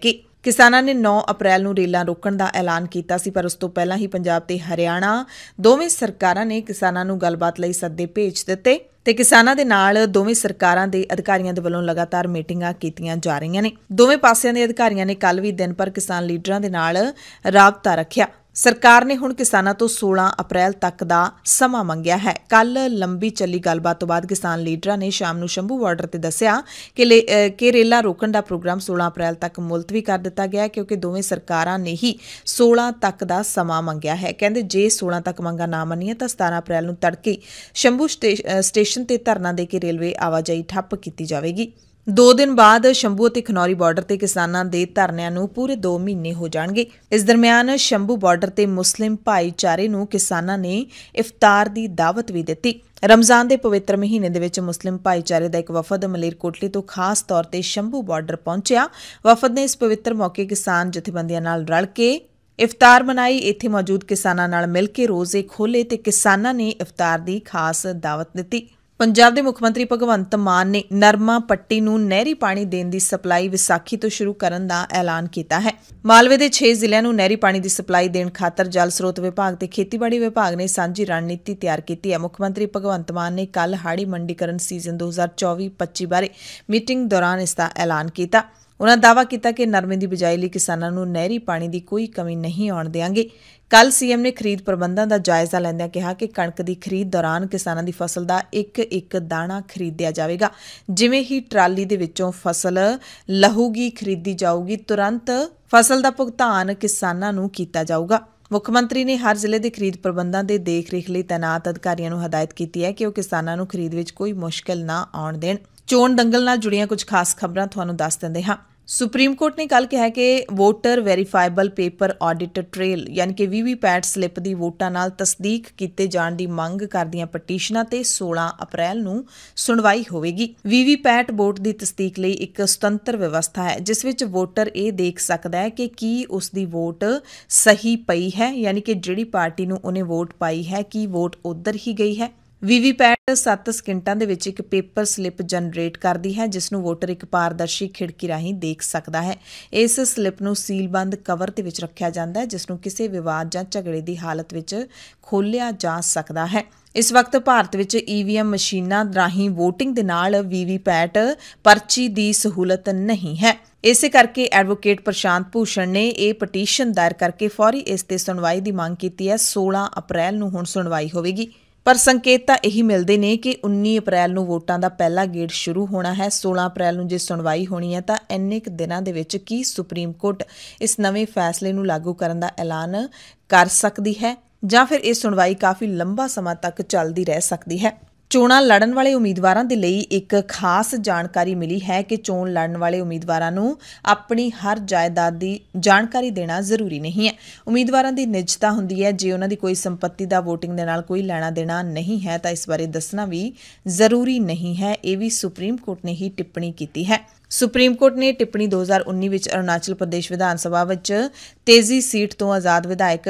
ਕਿਸਾਨਾਂ ਨੇ 9 ਅਪ੍ਰੈਲ ਨੂੰ ਰੇਲਾਂ ਰੋਕਣ ਦਾ ਐਲਾਨ ਕੀਤਾ ਸੀ, ਪਰ ਉਸ ਤੋਂ ਪਹਿਲਾਂ ਹੀ ਪੰਜਾਬ ਤੇ ਹਰਿਆਣਾ ਦੋਵੇਂ ਸਰਕਾਰਾਂ ਨੇ ਕਿਸਾਨਾਂ ਨੂੰ ਗੱਲਬਾਤ ਲਈ ਸੱਦੇ ਭੇਜ ਦਿੱਤੇ ਤੇ ਕਿਸਾਨਾਂ ਦੇ ਨਾਲ ਦੋਵੇਂ ਸਰਕਾਰਾਂ ਦੇ ਅਧਿਕਾਰੀਆਂ ਦੇ ਵੱਲੋਂ ਲਗਾਤਾਰ ਮੀਟਿੰਗਾਂ ਕੀਤੀਆਂ ਜਾ ਰਹੀਆਂ ਨੇ। ਦੋਵੇਂ ਪਾਸਿਆਂ ਦੇ ਅਧਿਕਾਰੀਆਂ ਨੇ ਕੱਲ ਵੀ ਦਿਨ ਭਰ ਕਿਸਾਨ ਲੀਡਰਾਂ ਦੇ ਨਾਲ ਰਾਬਤਾ ਰੱਖਿਆ। ਸਰਕਾਰ ਨੇ ਹੁਣ ਕਿਸਾਨਾਂ ਤੋਂ 16 ਅਪ੍ਰੈਲ ਤੱਕ ਦਾ ਸਮਾਂ ਮੰਗਿਆ ਹੈ। ਕੱਲ ਲੰਬੀ ਚੱਲੀ ਗੱਲਬਾਤ ਤੋਂ ਬਾਅਦ ਕਿਸਾਨ ਲੀਡਰਾਂ ਨੇ ਸ਼ਾਮ ਨੂੰ ਸ਼ੰਭੂ ਬਾਰਡਰ ਤੇ ਦੱਸਿਆ ਕਿ ਰੇਲਾਂ ਰੋਕਣ ਦਾ ਪ੍ਰੋਗਰਾਮ 16 ਅਪ੍ਰੈਲ ਤੱਕ ਮੁਲਤਵੀ ਕਰ ਦਿੱਤਾ ਗਿਆ ਕਿਉਂਕਿ ਦੋਵੇਂ ਸਰਕਾਰਾਂ ਨੇ ਹੀ 16 ਤੱਕ ਦਾ ਸਮਾਂ ਮੰਗਿਆ ਹੈ। ਕਹਿੰਦੇ ਜੇ 16 ਤੱਕ ਮੰਗਾਂ ਨਾ ਮੰਨੀਆਂ ਤਾਂ 17 ਅਪ੍ਰੈਲ ਨੂੰ ਤੜਕੇ ਸ਼ੰਭੂ ਸਟੇਸ਼ਨ ਤੇ ਧਰਨਾ ਦੇ ਕੇ ਰੇਲਵੇ ਆਵਾਜਾਈ ਠੱਪ ਕੀਤੀ ਜਾਵੇਗੀ। 2 ਦਿਨ ਬਾਅਦ ਸ਼ੰਭੂ ਅਤੇ ਖਨੌਰੀ ਬਾਰਡਰ ਤੇ ਕਿਸਾਨਾਂ ਦੇ ਧਰਨਿਆਂ ਨੂੰ ਪੂਰੇ 2 ਮਹੀਨੇ ਹੋ ਜਾਣਗੇ। ਇਸ ਦਰਮਿਆਨ ਸ਼ੰਭੂ ਬਾਰਡਰ ਤੇ ਮੁਸਲਿਮ ਭਾਈਚਾਰੇ ਨੂੰ ਕਿਸਾਨਾਂ ਨੇ ਇਫਤਾਰ ਦੀ ਦਾਵਤ ਵੀ ਦਿੱਤੀ। ਰਮਜ਼ਾਨ ਦੇ ਪਵਿੱਤਰ ਮਹੀਨੇ ਦੇ ਵਿੱਚ ਮੁਸਲਿਮ ਭਾਈਚਾਰੇ ਦਾ ਇੱਕ ਵਫਦ ਮਲੇਰਕੋਟਲੇ ਤੋਂ ਖਾਸ ਤੌਰ ਤੇ ਸ਼ੰਭੂ ਬਾਰਡਰ ਪਹੁੰਚਿਆ। ਵਫਦ ਨੇ ਇਸ ਪਵਿੱਤਰ ਮੌਕੇ ਕਿਸਾਨ ਜਥੇਬੰਦੀਆਂ ਨਾਲ ਰਲ ਕੇ ਇਫਤਾਰ ਮਨਾਈ। ਇੱਥੇ ਮੌਜੂਦ ਕਿਸਾਨਾਂ ਨਾਲ ਮਿਲ ਕੇ ਰੋਜ਼ੇ ਖੋਲੇ ਤੇ ਕਿਸਾਨਾਂ ਨੇ ਇਫਤਾਰ ਦੀ ਖਾਸ ਦਾਵਤ ਦਿੱਤੀ। ਪੰਜਾਬ ਦੇ ਮੁੱਖ ਮੰਤਰੀ ਭਗਵੰਤ ਮਾਨ ਨੇ ਨਰਮਾ ਪੱਟੀ ਨੂੰ ਨਹਿਰੀ ਪਾਣੀ ਦੇਣ ਦੀ ਸਪਲਾਈ ਵਿਸਾਖੀ ਤੋਂ ਸ਼ੁਰੂ ਕਰਨ ਦਾ ਐਲਾਨ ਕੀਤਾ ਹੈ। ਮਾਲਵੇ ਦੇ 6 ਜ਼ਿਲ੍ਹਿਆਂ ਨੂੰ ਨਹਿਰੀ ਪਾਣੀ ਦੀ ਸਪਲਾਈ ਦੇਣ ਖਾਤਰ ਜਲ ਸਰੋਤ ਵਿਭਾਗ ਤੇ ਖੇਤੀਬਾੜੀ ਵਿਭਾਗ ਨੇ ਸਾਂਝੀ ਰਣਨੀਤੀ ਤਿਆਰ ਕੀਤੀ ਹੈ। ਮੁੱਖ ਮੰਤਰੀ ਭਗਵੰਤ ਮਾਨ ਨੇ ਕੱਲ ਹਾੜੀ ਮੰਡੀਕਰਨ ਸੀਜ਼ਨ 2024-25 ਬਾਰੇ ਮੀਟਿੰਗ ਦੌਰਾਨ ਇਸ ਦਾ ਐਲਾਨ ਕੀਤਾ। ਉਨ੍ਹਾਂ ਦਾਅਵਾ ਕੀਤਾ ਕਿ ਨਰਮੇ ਦੀ ਬਿਜਾਈ ਲਈ ਕਿਸਾਨਾਂ ਨੂੰ ਨਹਿਰੀ ਪਾਣੀ ਦੀ ਕੋਈ ਕਮੀ ਨਹੀਂ ਆਉਣ ਦੇਵਾਂਗੇ। ਕੱਲ ਸੀਐਮ ਨੇ ਖਰੀਦ ਪ੍ਰਬੰਧਾਂ ਦਾ ਜਾਇਜ਼ਾ ਲੈਂਦਿਆਂ ਕਿਹਾ ਕਿ ਕਣਕ ਦੀ ਖਰੀਦ ਦੌਰਾਨ ਕਿਸਾਨਾਂ ਦੀ ਫਸਲ ਦਾ ਇੱਕ ਦਾਣਾ ਖਰੀਦਿਆ ਜਾਵੇਗਾ। ਜਿਵੇਂ ਹੀ ਟਰਾਲੀ ਦੇ ਵਿੱਚੋਂ ਫਸਲ ਲਹੂਗੀ ਖਰੀਦੀ ਜਾਊਗੀ, ਤੁਰੰਤ ਫਸਲ ਦਾ ਭੁਗਤਾਨ ਕਿਸਾਨਾਂ ਨੂੰ ਕੀਤਾ ਜਾਊਗਾ। ਮੁੱਖ ਮੰਤਰੀ ਨੇ ਹਰ ਜ਼ਿਲ੍ਹੇ ਦੇ ਖਰੀਦ ਪ੍ਰਬੰਧਾਂ ਦੇ ਦੇਖ-ਰੇਖ ਲਈ ਤੈਨਾਤ ਅਧਿਕਾਰੀਆਂ ਨੂੰ ਹਦਾਇਤ ਕੀਤੀ ਹੈ ਕਿ ਉਹ ਕਿਸਾਨਾਂ ਨੂੰ ਖਰੀਦ ਵਿੱਚ ਕੋਈ ਮੁਸ਼ਕਲ ਨਾ ਆਉਣ ਦੇਣ। ਚੋਣ ਦੰਗਲ ਨਾਲ ਜੁੜੀਆਂ ਕੁਝ ਖਾਸ ਖਬਰਾਂ ਤੁਹਾਨੂੰ ਦੱਸ ਦਿੰਦੇ ਹਾਂ। ਸੁਪਰੀਮ ਕੋਰਟ ਨੇ ਕੱਲ ਕਿਹਾ ਕਿ voter verifiable paper audit trail ਯਾਨੀ ਕਿ ਵੀਵੀਪੈਟ ਸਲਿੱਪ ਦੀ ਵੋਟਾਂ ਨਾਲ ਤਸਦੀਕ ਕੀਤੇ ਜਾਣ ਦੀ ਮੰਗ ਕਰਦੀਆਂ ਪਟੀਸ਼ਨਾਂ ਤੇ 16 ਅਪ੍ਰੈਲ ਨੂੰ ਸੁਣਵਾਈ ਹੋਵੇਗੀ। ਵੀਵੀਪੈਟ ਵੋਟ ਦੀ ਤਸਦੀਕ ਲਈ ਇੱਕ ਸੁਤੰਤਰ ਵਿਵਸਥਾ ਹੈ ਜਿਸ ਵਿੱਚ ਵੋਟਰ ਇਹ ਦੇਖ ਸਕਦਾ ਹੈ ਕਿ ਕੀ ਉਸ ਦੀ ਵੋਟ ਸਹੀ ਪਈ ਹੈ, ਯਾਨੀ ਕਿ ਜਿਹੜੀ ਪਾਰਟੀ ਨੂੰ ਉਹਨੇ ਵੋਟ ਪਾਈ ਹੈ ਕੀ ਵੋਟ ਉੱਧਰ ਹੀ ਗਈ ਹੈ। ਵੀਵੀਪੈਟ 7 ਸਕਿੰਟਾਂ ਦੇ ਵਿੱਚ ਇੱਕ ਪੇਪਰ ਸਲਿੱਪ ਜਨਰੇਟ ਕਰਦੀ ਹੈ ਜਿਸ ਨੂੰ ਵੋਟਰ ਇੱਕ ਪਾਰਦਰਸ਼ੀ ਖਿੜਕੀ ਰਾਹੀਂ ਦੇਖ ਸਕਦਾ ਹੈ। ਇਸ ਸਲਿੱਪ ਨੂੰ ਸੀਲਬੰਦ ਕਵਰ ਦੇ ਵਿੱਚ ਰੱਖਿਆ ਜਾਂਦਾ ਹੈ ਜਿਸ ਨੂੰ ਕਿਸੇ ਵਿਵਾਦ ਜਾਂ ਝਗੜੇ ਦੀ ਹਾਲਤ ਵਿੱਚ ਖੋਲ੍ਹਿਆ ਜਾ ਸਕਦਾ ਹੈ। ਇਸ ਵਕਤ ਭਾਰਤ ਵਿੱਚ ਈਵੀਐਮ ਮਸ਼ੀਨਾਂ ਰਾਹੀਂ VOTING ਦੇ ਨਾਲ ਵੀਵੀਪੈਟ ਪਰਚੀ ਦੀ ਸਹੂਲਤ ਨਹੀਂ ਹੈ। ਇਸੇ ਕਰਕੇ ਐਡਵੋਕੇਟ ਪ੍ਰਸ਼ਾਂਤ ਭੂਸ਼ਣ ਨੇ ਇਹ ਪਟੀਸ਼ਨ ਦਾਇਰ ਕਰਕੇ ਫੌਰੀ ਇਸ ਤੇ ਸੁਣਵਾਈ ਦੀ ਮੰਗ ਕੀਤੀ ਹੈ। 16 ਅਪ੍ਰੈਲ ਨੂੰ ਹੁਣ ਸੁਣਵਾਈ ਹੋਵੇਗੀ। ਪਰ ਸੰਕੇਤ ਤਾਂ ਇਹੀ ਮਿਲਦੇ ਨੇ ਕਿ 19 ਅਪ੍ਰੈਲ ਨੂੰ ਵੋਟਾਂ ਦਾ ਪਹਿਲਾ ਗੇੜ ਸ਼ੁਰੂ ਹੋਣਾ ਹੈ। 16 ਅਪ੍ਰੈਲ ਨੂੰ ਜੇ ਸੁਣਵਾਈ ਹੋਣੀ ਹੈ ਤਾਂ ਇੰਨੇ ਕੁ ਦਿਨਾਂ ਦੇ ਵਿੱਚ ਕੀ ਸੁਪਰੀਮ ਕੋਰਟ ਇਸ ਨਵੇਂ ਫੈਸਲੇ ਨੂੰ ਲਾਗੂ ਕਰਨ ਦਾ ਐਲਾਨ ਕਰ ਸਕਦੀ ਹੈ ਜਾਂ ਫਿਰ ਇਹ ਸੁਣਵਾਈ ਕਾਫੀ ਲੰਬਾ ਸਮਾਂ ਤੱਕ ਚੱਲਦੀ ਰਹਿ ਸਕਦੀ ਹੈ। ਚੋਣਾਂ ਲੜਨ ਵਾਲੇ ਉਮੀਦਵਾਰਾਂ ਦੇ ਲਈ ਇੱਕ ਖਾਸ ਜਾਣਕਾਰੀ ਮਿਲੀ ਹੈ ਕਿ ਚੋਣ ਲੜਨ ਵਾਲੇ ਉਮੀਦਵਾਰਾਂ ਨੂੰ ਆਪਣੀ ਹਰ ਜਾਇਦਾਦ ਦੀ ਜਾਣਕਾਰੀ ਦੇਣਾ ਜ਼ਰੂਰੀ ਨਹੀਂ ਹੈ। ਉਮੀਦਵਾਰਾਂ ਦੀ ਨਿੱਜਤਾ ਹੁੰਦੀ ਹੈ। ਜੇ ਉਹਨਾਂ ਦੀ ਕੋਈ ਸੰਪत्ति ਦਾ VOTING ਦੇ ਨਾਲ ਕੋਈ ਲੈਣਾ ਦੇਣਾ ਨਹੀਂ ਹੈ ਤਾਂ ਇਸ ਬਾਰੇ ਦੱਸਣਾ ਵੀ ਜ਼ਰੂਰੀ ਨਹੀਂ ਹੈ। ਇਹ ਵੀ ਸੁਪਰੀਮ ਕੋਰਟ ਨੇ ਹੀ ਟਿੱਪਣੀ ਕੀਤੀ ਹੈ। ਸੁਪਰੀਮ ਕੋਰਟ ਨੇ ਟਿੱਪਣੀ 2019 ਵਿੱਚ ਅਰੁਣਾਚਲ ਪ੍ਰਦੇਸ਼ ਵਿਧਾਨ ਸਭਾ ਵਿੱਚ ਤੇਜ਼ੀ ਸੀਟ ਤੋਂ ਆਜ਼ਾਦ ਵਿਧਾਇਕ